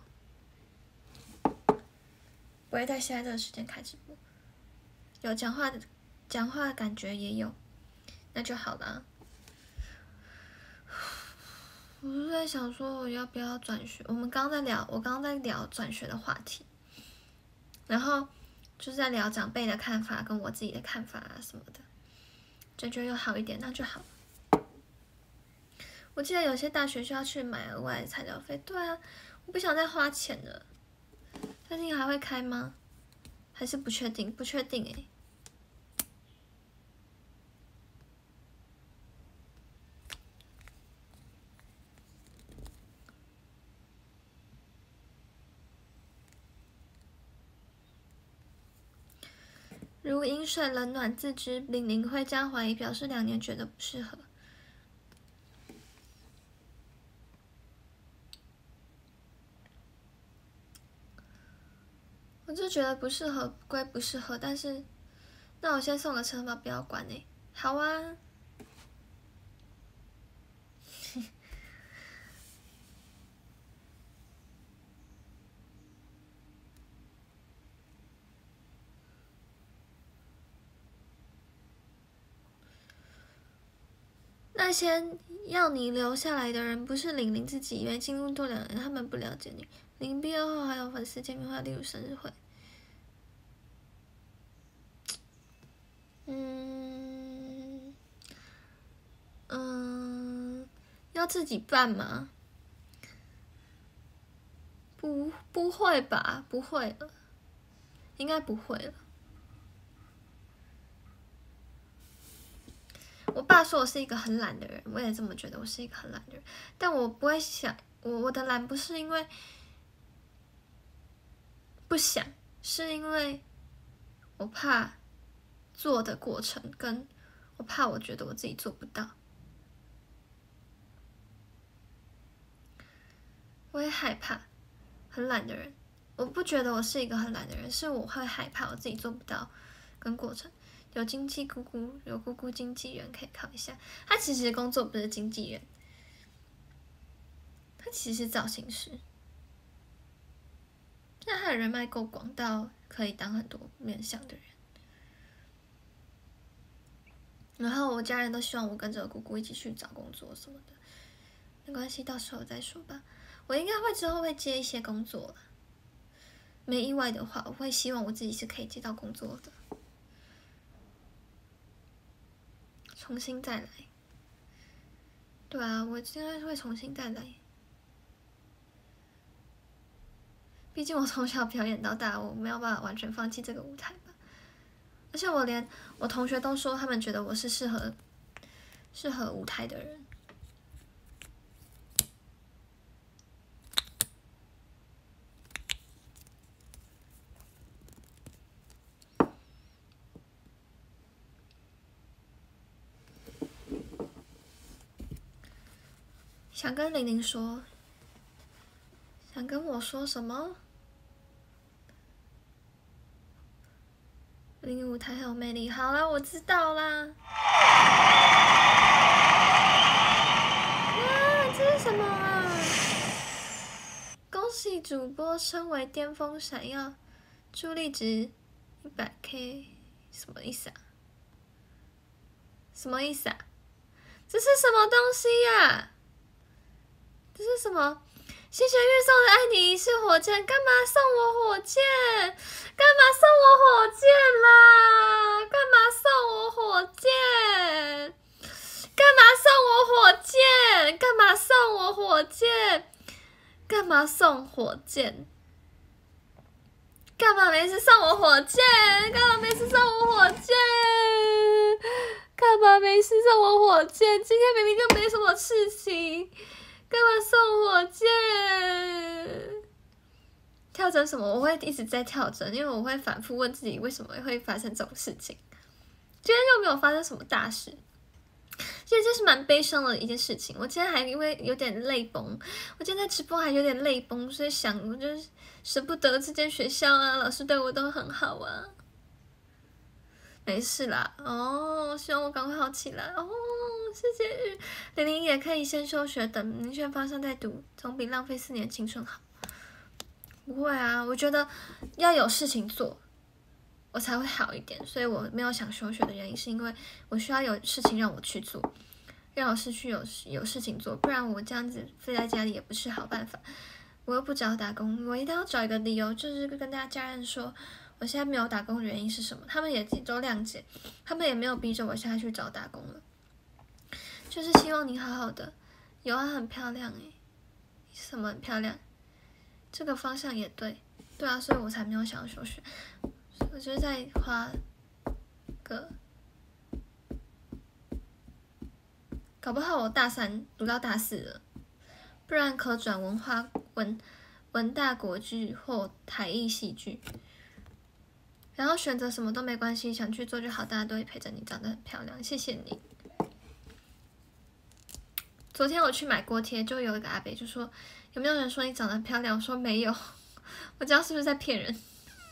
不会在现在这个时间开直播。有讲话的讲话的感觉也有，那就好了。我是在想说，我要不要转学？我们刚刚在聊，我刚刚在聊转学的话题，然后就是在聊长辈的看法跟我自己的看法啊什么的，就觉得有好一点，那就好。我记得有些大学需要去买额外的材料费，对啊，我不想再花钱了。最近还会开吗？还是不确定？不确定诶。如饮水冷暖自知，玲玲会这样怀疑，表示两年觉得不适合。我就觉得不适合归不适合，但是，那我先送个车吧，不要管哎。好啊。那些要你留下来的人，不是玲玲自己，因为进入多两年，他们不了解你。玲毕业后还有粉丝见面会，例如生日会。嗯嗯，要自己办吗？不，不会吧？不会了，应该不会了。我爸说我是一个很懒的人，我也这么觉得，我是一个很懒的人。但我不会想，我我的懒不是因为不想，是因为我怕做的过程，跟我怕我觉得我自己做不到。我也害怕很懒的人，我不觉得我是一个很懒的人，是我会害怕我自己做不到跟过程。有经纪姑姑，有姑姑经纪人可以考一下。他其实工作不是经纪人，他其实是造型师。那他的人脉够广到可以当很多面向的人。然后我家人都希望我跟着姑姑一起去找工作什么的，没关系，到时候再说吧。我应该会之后会接一些工作了，没意外的话，我会希望我自己是可以接到工作的。重新再来，对啊，我应该会重新再来。毕竟我从小表演到大，我没有办法完全放弃这个舞台吧。而且我连我同学都说，他们觉得我是适合适合舞台的人。想跟玲玲说，想跟我说什么？玲玲舞台很有魅力。好了，我知道啦。哇，这是什么啊？恭喜主播升为巅峰闪耀，助力值一百 K， 什么意思啊？什么意思啊？这是什么东西呀、啊？这是什么？谢谢月送的爱你是火箭，干嘛送我火箭？干嘛送我火箭啦？干嘛送我火箭？干嘛送我火箭？干嘛送我火箭？干嘛送火箭？干嘛没事送我火箭？干嘛没事送我火箭？干嘛没事送我火箭？今天明明就没什么事情。干嘛送火箭？跳针什么？我会一直在跳针，因为我会反复问自己为什么会发生这种事情。今天又没有发生什么大事，其实这是蛮悲伤的一件事情。我今天还因为有点泪崩，我今天在直播还有点泪崩，所以想我就是舍不得这间学校啊，老师对我都很好啊。没事啦，哦，希望我赶快好起来哦。谢谢玲玲，也可以先休学，等明轩方向再读，总比浪费四年青春好。不会啊，我觉得要有事情做，我才会好一点。所以我没有想休学的原因，是因为我需要有事情让我去做，让我失去有有事情做，不然我这样子废在家里也不是好办法。我又不找打工，我一定要找一个理由，就是跟大家家人说。我现在没有打工的原因是什么？他们也都谅解，他们也没有逼着我现在去找打工了，就是希望你好好的。有啊，很漂亮诶，什么很漂亮？这个方向也对，对啊，所以我才没有想要休学。我就是在花个，搞不好我大三读到大四了，不然可转文化文文大国剧或台艺戏剧。然后选择什么都没关系，想去做就好，大家都会陪着你，长得很漂亮，谢谢你。昨天我去买锅贴，就有一个阿伯就说：“有没有人说你长得很漂亮？”我说没有，我知道是不是在骗人。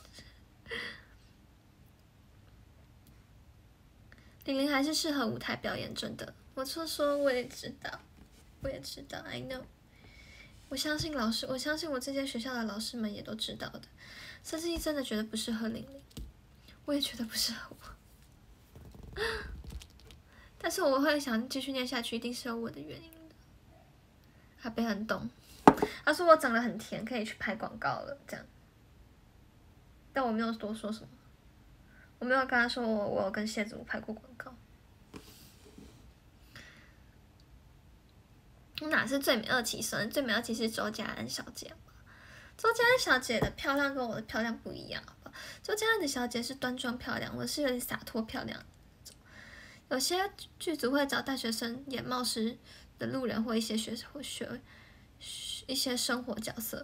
玲玲还是适合舞台表演，真的。我就说我也知道，我也知道 ，I know。我相信老师，我相信我这间学校的老师们也都知道的。甚至真的觉得不适合玲玲，我也觉得不适合我，但是我会想继续念下去，一定是有我的原因的。阿北很懂，他说我长得很甜，可以去拍广告了，这样。但我没有多说什么，我没有跟他说我我有跟谢祖武拍过广告。我哪是最美二期生？最美二期是周佳安小姐。周佳安小姐的漂亮跟我的漂亮不一样，好不好？周佳安的小姐是端庄漂亮，我是有点洒脱漂亮。有些剧组会找大学生演冒失的路人或一些学或学一些生活角色。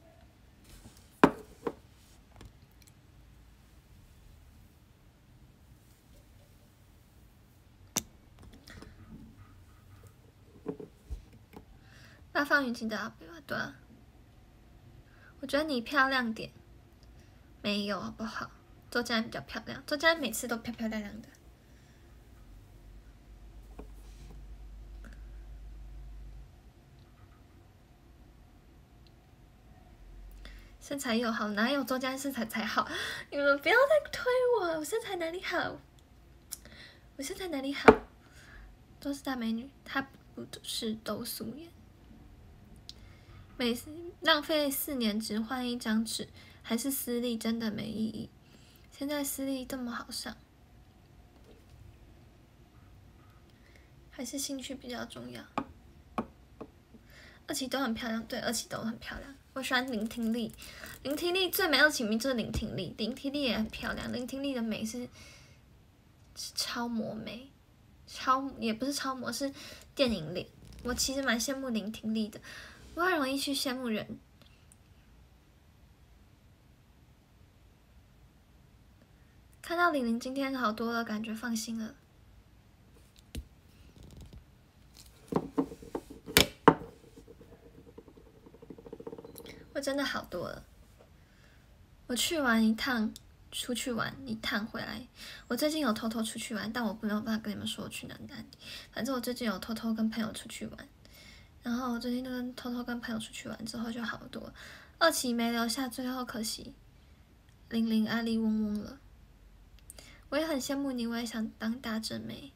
八方云集的啊，对啊。我觉得你漂亮点，没有好不好？周佳安比较漂亮，周佳安每次都漂漂亮亮的。身材又好，哪有周佳安身材才好？你们不要再推我，我身材哪里好？我身材哪里好？都是大美女，她不是都素颜。每次浪费四年只换一张纸，还是私立真的没意义。现在私立这么好上，还是兴趣比较重要。二期都很漂亮，对，二期都很漂亮。我喜欢林听力，林听力最美二期名就是林听力，林听力也很漂亮。林听力的美是是超模美， 超也不是超模，是电影脸。我其实蛮羡慕林婷丽的，我很容易去羡慕人。看到玲玲今天好多了，感觉放心了。我真的好多了。我去玩一趟，出去玩一趟回来。我最近有偷偷出去玩，但我没有办法跟你们说我去哪里。反正我最近有偷偷跟朋友出去玩，然后我最近都跟偷偷跟朋友出去玩之后就好多。二期没留下，最后可惜玲玲阿丽嗡嗡了。我也很羡慕你，我也想当大正妹。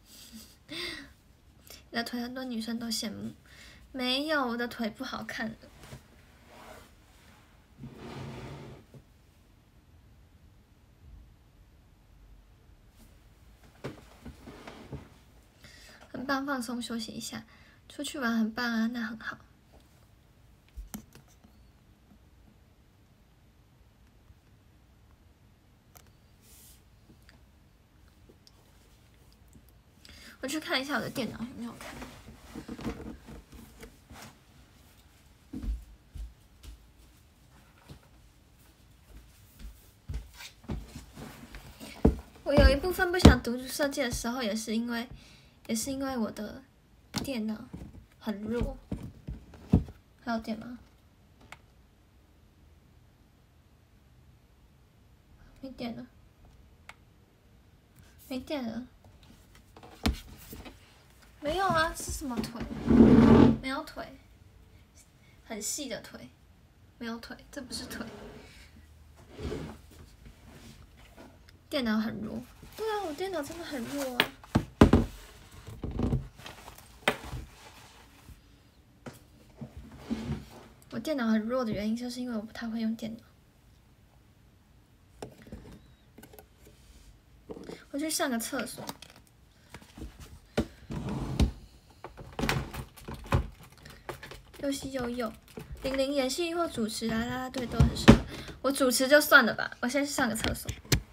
你的腿很多女生都羡慕，没有，我的腿不好看的。很棒，放松休息一下，出去玩很棒啊，那很好。我去看一下我的电脑有没有开。我有一部分不想读设计的时候，也是因为，也是因为我的电脑很弱。还有电吗？没电了，没电了。没有啊，是什么腿？没有腿，很细的腿，没有腿，这不是腿。电脑很弱，对啊，我电脑真的很弱啊。我电脑很弱的原因，就是因为我不太会用电脑。我去上个厕所。又西又幼，玲玲演戏或主持啊，啦啦队都很适合。我主持就算了吧，我先去上个厕所。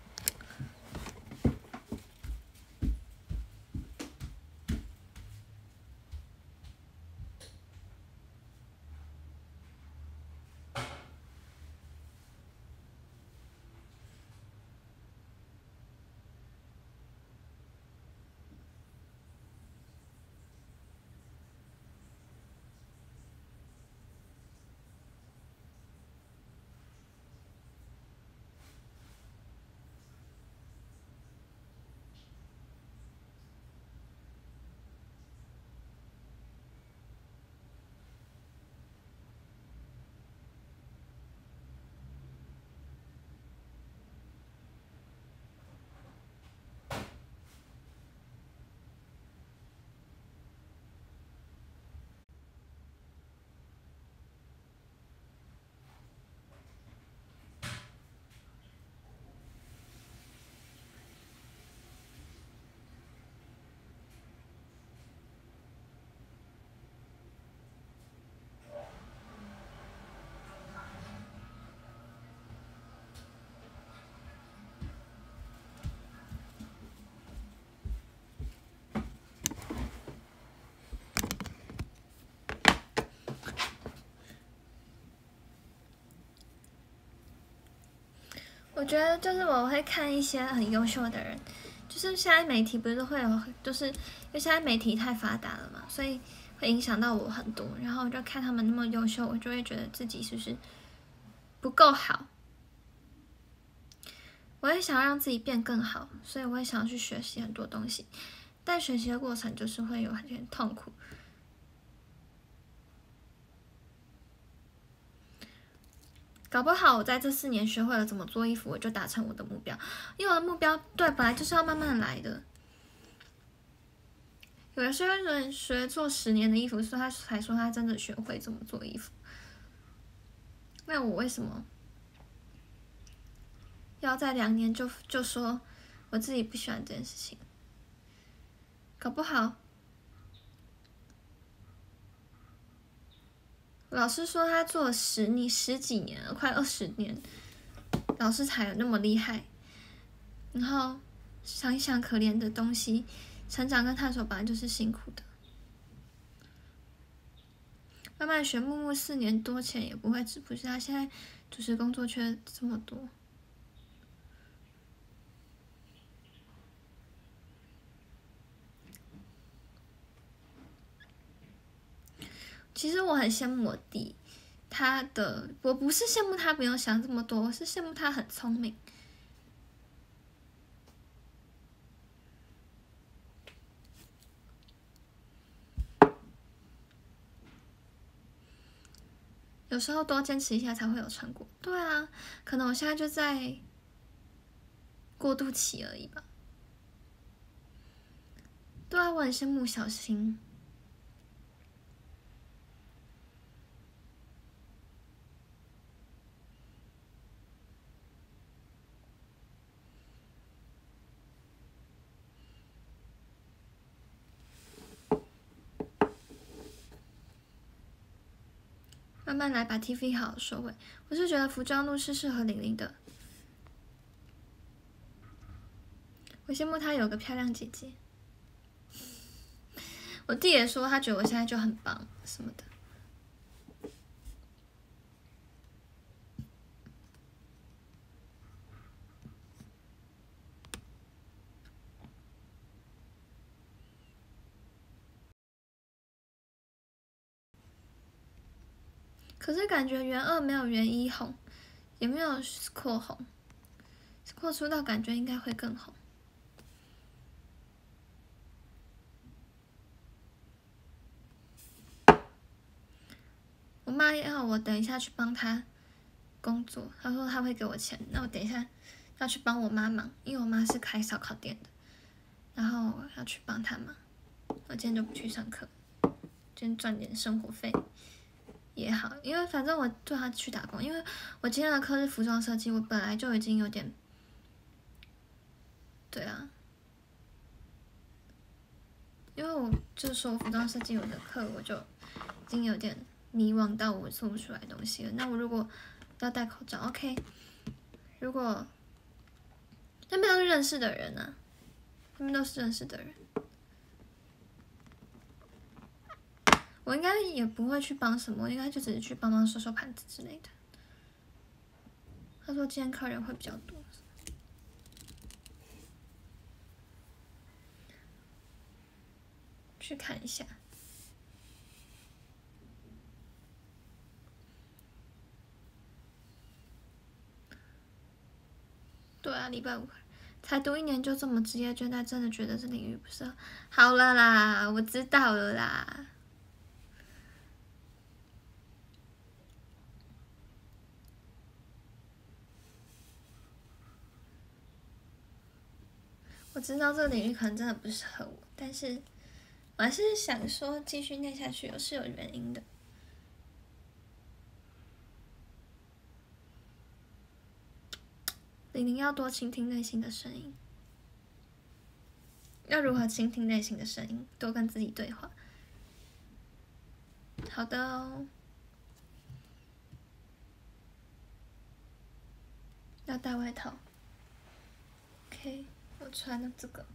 我觉得就是我会看一些很优秀的人，就是现在媒体不是会有，就是因为现在媒体太发达了嘛，所以会影响到我很多。然后我就看他们那么优秀，我就会觉得自己是不是不够好。我也想让自己变更好，所以我会想要去学习很多东西，但学习的过程就是会有很点痛苦。搞不好我在这四年学会了怎么做衣服，我就达成我的目标。因为我的目标，对，本来就是要慢慢来的。有的些人学做十年的衣服，所以他才说他真的学会怎么做衣服。那我为什么要在两年就就说我自己不喜欢这件事情？搞不好，老师说他做了十年、十几年了，快二十年，老师才有那么厉害。然后想一想，可怜的东西成长跟探索本来就是辛苦的。慢慢学木木四年多前也不会止步，是他现在主持工作却这么多。其实我很羡慕我弟，他的我不是羡慕他不用想这么多，我是羡慕他很聪明。有时候多坚持一下才会有成果。对啊，可能我现在就在过渡期而已吧。对啊，我很羡慕小新。慢慢来，把 T V 好好收尾。我是觉得服装路是适合玲玲的。我羡慕她有个漂亮姐姐。我弟也说他觉得我现在就很棒什么的。可是感觉元二没有元一红，也没有扩红，扩出道感觉应该会更红。我妈要我等一下去帮她工作，她说她会给我钱，那我等一下要去帮我妈忙，因为我妈是开烧烤店的，然后要去帮她忙。我今天就不去上课，今天赚点生活费也好，因为反正我对她去打工，因为我今天的课是服装设计，我本来就已经有点，对啊，因为我就说服装设计我的课，我就已经有点迷惘到我做不出来东西了。那我如果要戴口罩 ，OK？ 如果那边都是认识的人啊，那边都是认识的人，我应该也不会去帮什么，我应该就只是去帮忙收收盘子之类的。他说今天客人会比较多，去看一下。对啊，礼拜五才读一年就这么职业倦怠，真的觉得这领域不适合。好了啦，我知道了啦。我知道这个领域可能真的不适合我，但是我还是想说继续念下去，是有原因的。玲玲要多倾听内心的声音。要如何倾听内心的声音？多跟自己对话。好的哦。要带外套。OK， 我穿了这个。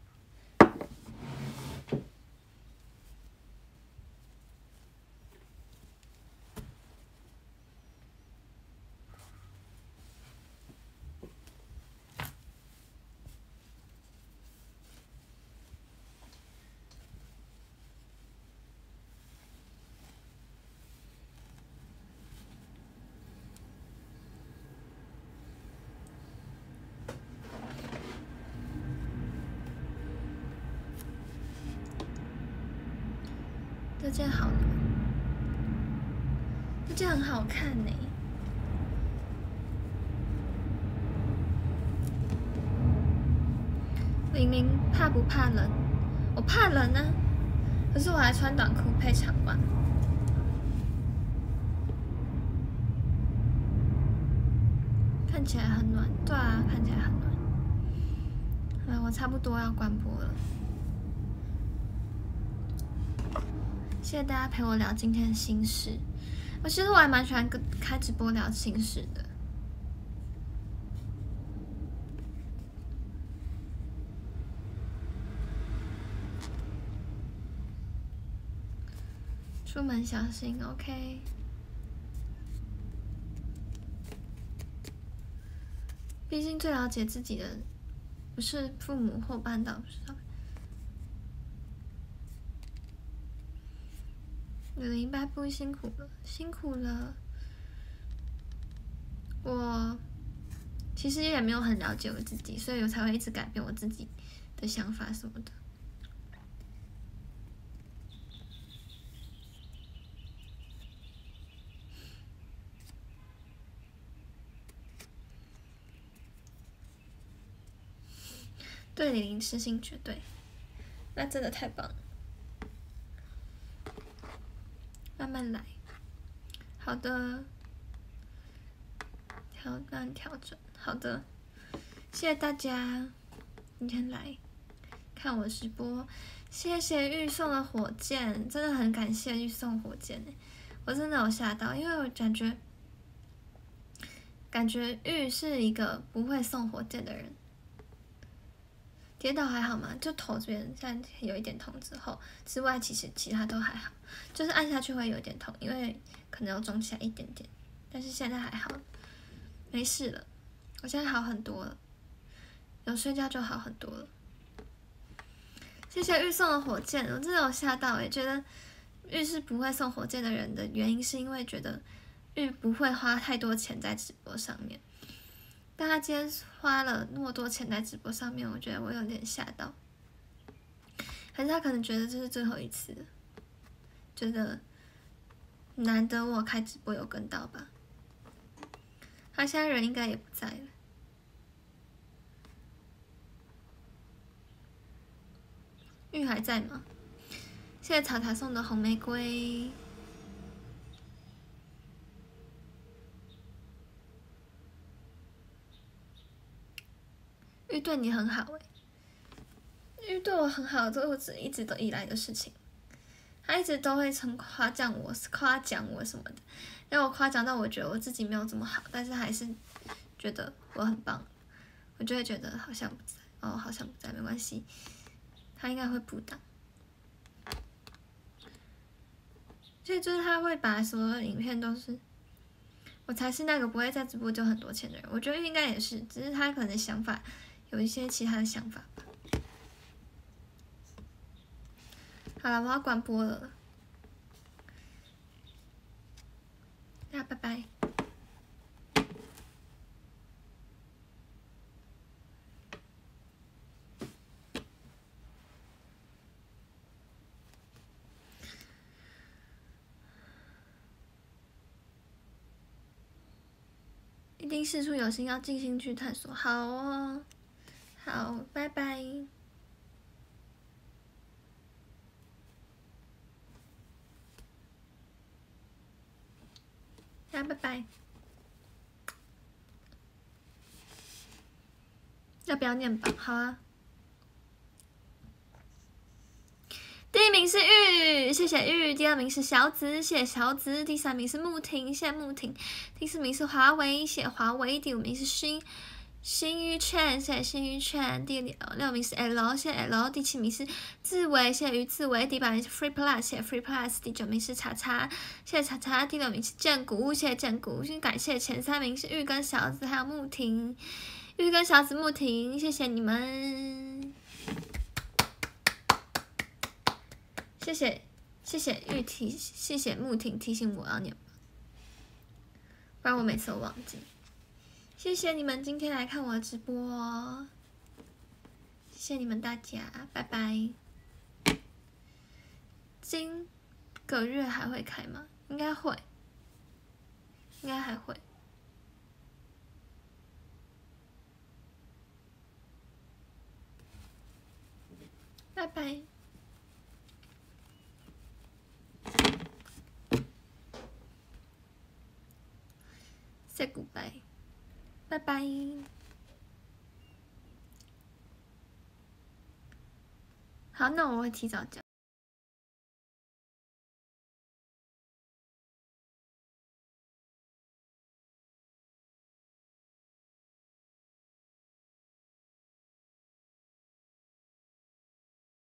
这件好呢，这件很好看呢。玲玲怕不怕冷？我怕冷啊，可是我还穿短裤配长袜。看起来很暖，对啊，看起来很暖。嗯，我差不多要关播了。谢谢大家陪我聊今天的心事。我其实我还蛮喜欢跟开直播聊心事的。 出门小心 ，OK。毕竟最了解自己的不是父母或班导师。有零八不辛苦了，辛苦了。我其实也没有很了解我自己，所以我才会一直改变我自己的想法什么的。对李玲痴心绝对，那真的太棒了。慢慢来，好的，调慢调整，好的，谢谢大家今天来看我直播，谢谢玉送的火箭，真的很感谢玉送火箭，我真的有吓到，因为我感觉感觉玉是一个不会送火箭的人。跌倒还好吗？就头这边现在有一点痛之后，之外其实其他都还好，就是按下去会有点痛，因为可能有肿起来一点点，但是现在还好，没事了，我现在好很多了，有睡觉就好很多了。谢谢玉送的火箭，我真的有吓到诶，觉得玉是不会送火箭的人的原因是因为觉得玉不会花太多钱在直播上面。但他今天花了那么多钱在直播上面，我觉得我有点吓到。还是他可能觉得这是最后一次，觉得难得我开直播有跟到吧。他现在人应该也不在了。玉还在吗？谢谢茶茶送的红玫瑰。玉对你很好哎、欸，玉对我很好，这是我一直都以来的事情。他一直都会称夸奖我、夸奖我什么的，让我夸奖到我觉得我自己没有这么好，但是还是觉得我很棒，我就会觉得好像不在哦，好像不在，没关系，他应该会补档。所以就是他会把所有的影片都是，我才是那个不会在直播丢很多钱的人。我觉得应该也是，只是他可能想法有一些其他的想法吧。好了，我要关播了，那拜拜。一定事出有心，要尽心去探索。好哦，好，拜拜。那拜拜。要不要念榜？好啊。第一名是玉，谢谢玉。第二名是小紫，谢谢小紫。第三名是木婷，谢谢木婷。第四名是华为，谢谢华为。第五名是新新玉券，谢谢新玉券。第六六名是 L， 谢谢 L。第七名是自维，谢谢于自维。第八名是 Free Plus， 谢谢 Free Plus。第九名是茶茶，谢谢茶茶。第六名是正谷，谢谢正谷。先感谢前三名是玉跟小紫还有木婷，玉跟小紫木婷，谢谢你们。谢谢谢谢玉提，谢谢木婷提醒我要念，不然我每次都忘记。谢谢你们今天来看我的直播，谢谢你们大家，拜拜。今个月还会开吗？应该会，应该还会。拜拜。Say goodbye， 拜拜。好，那我会提早讲。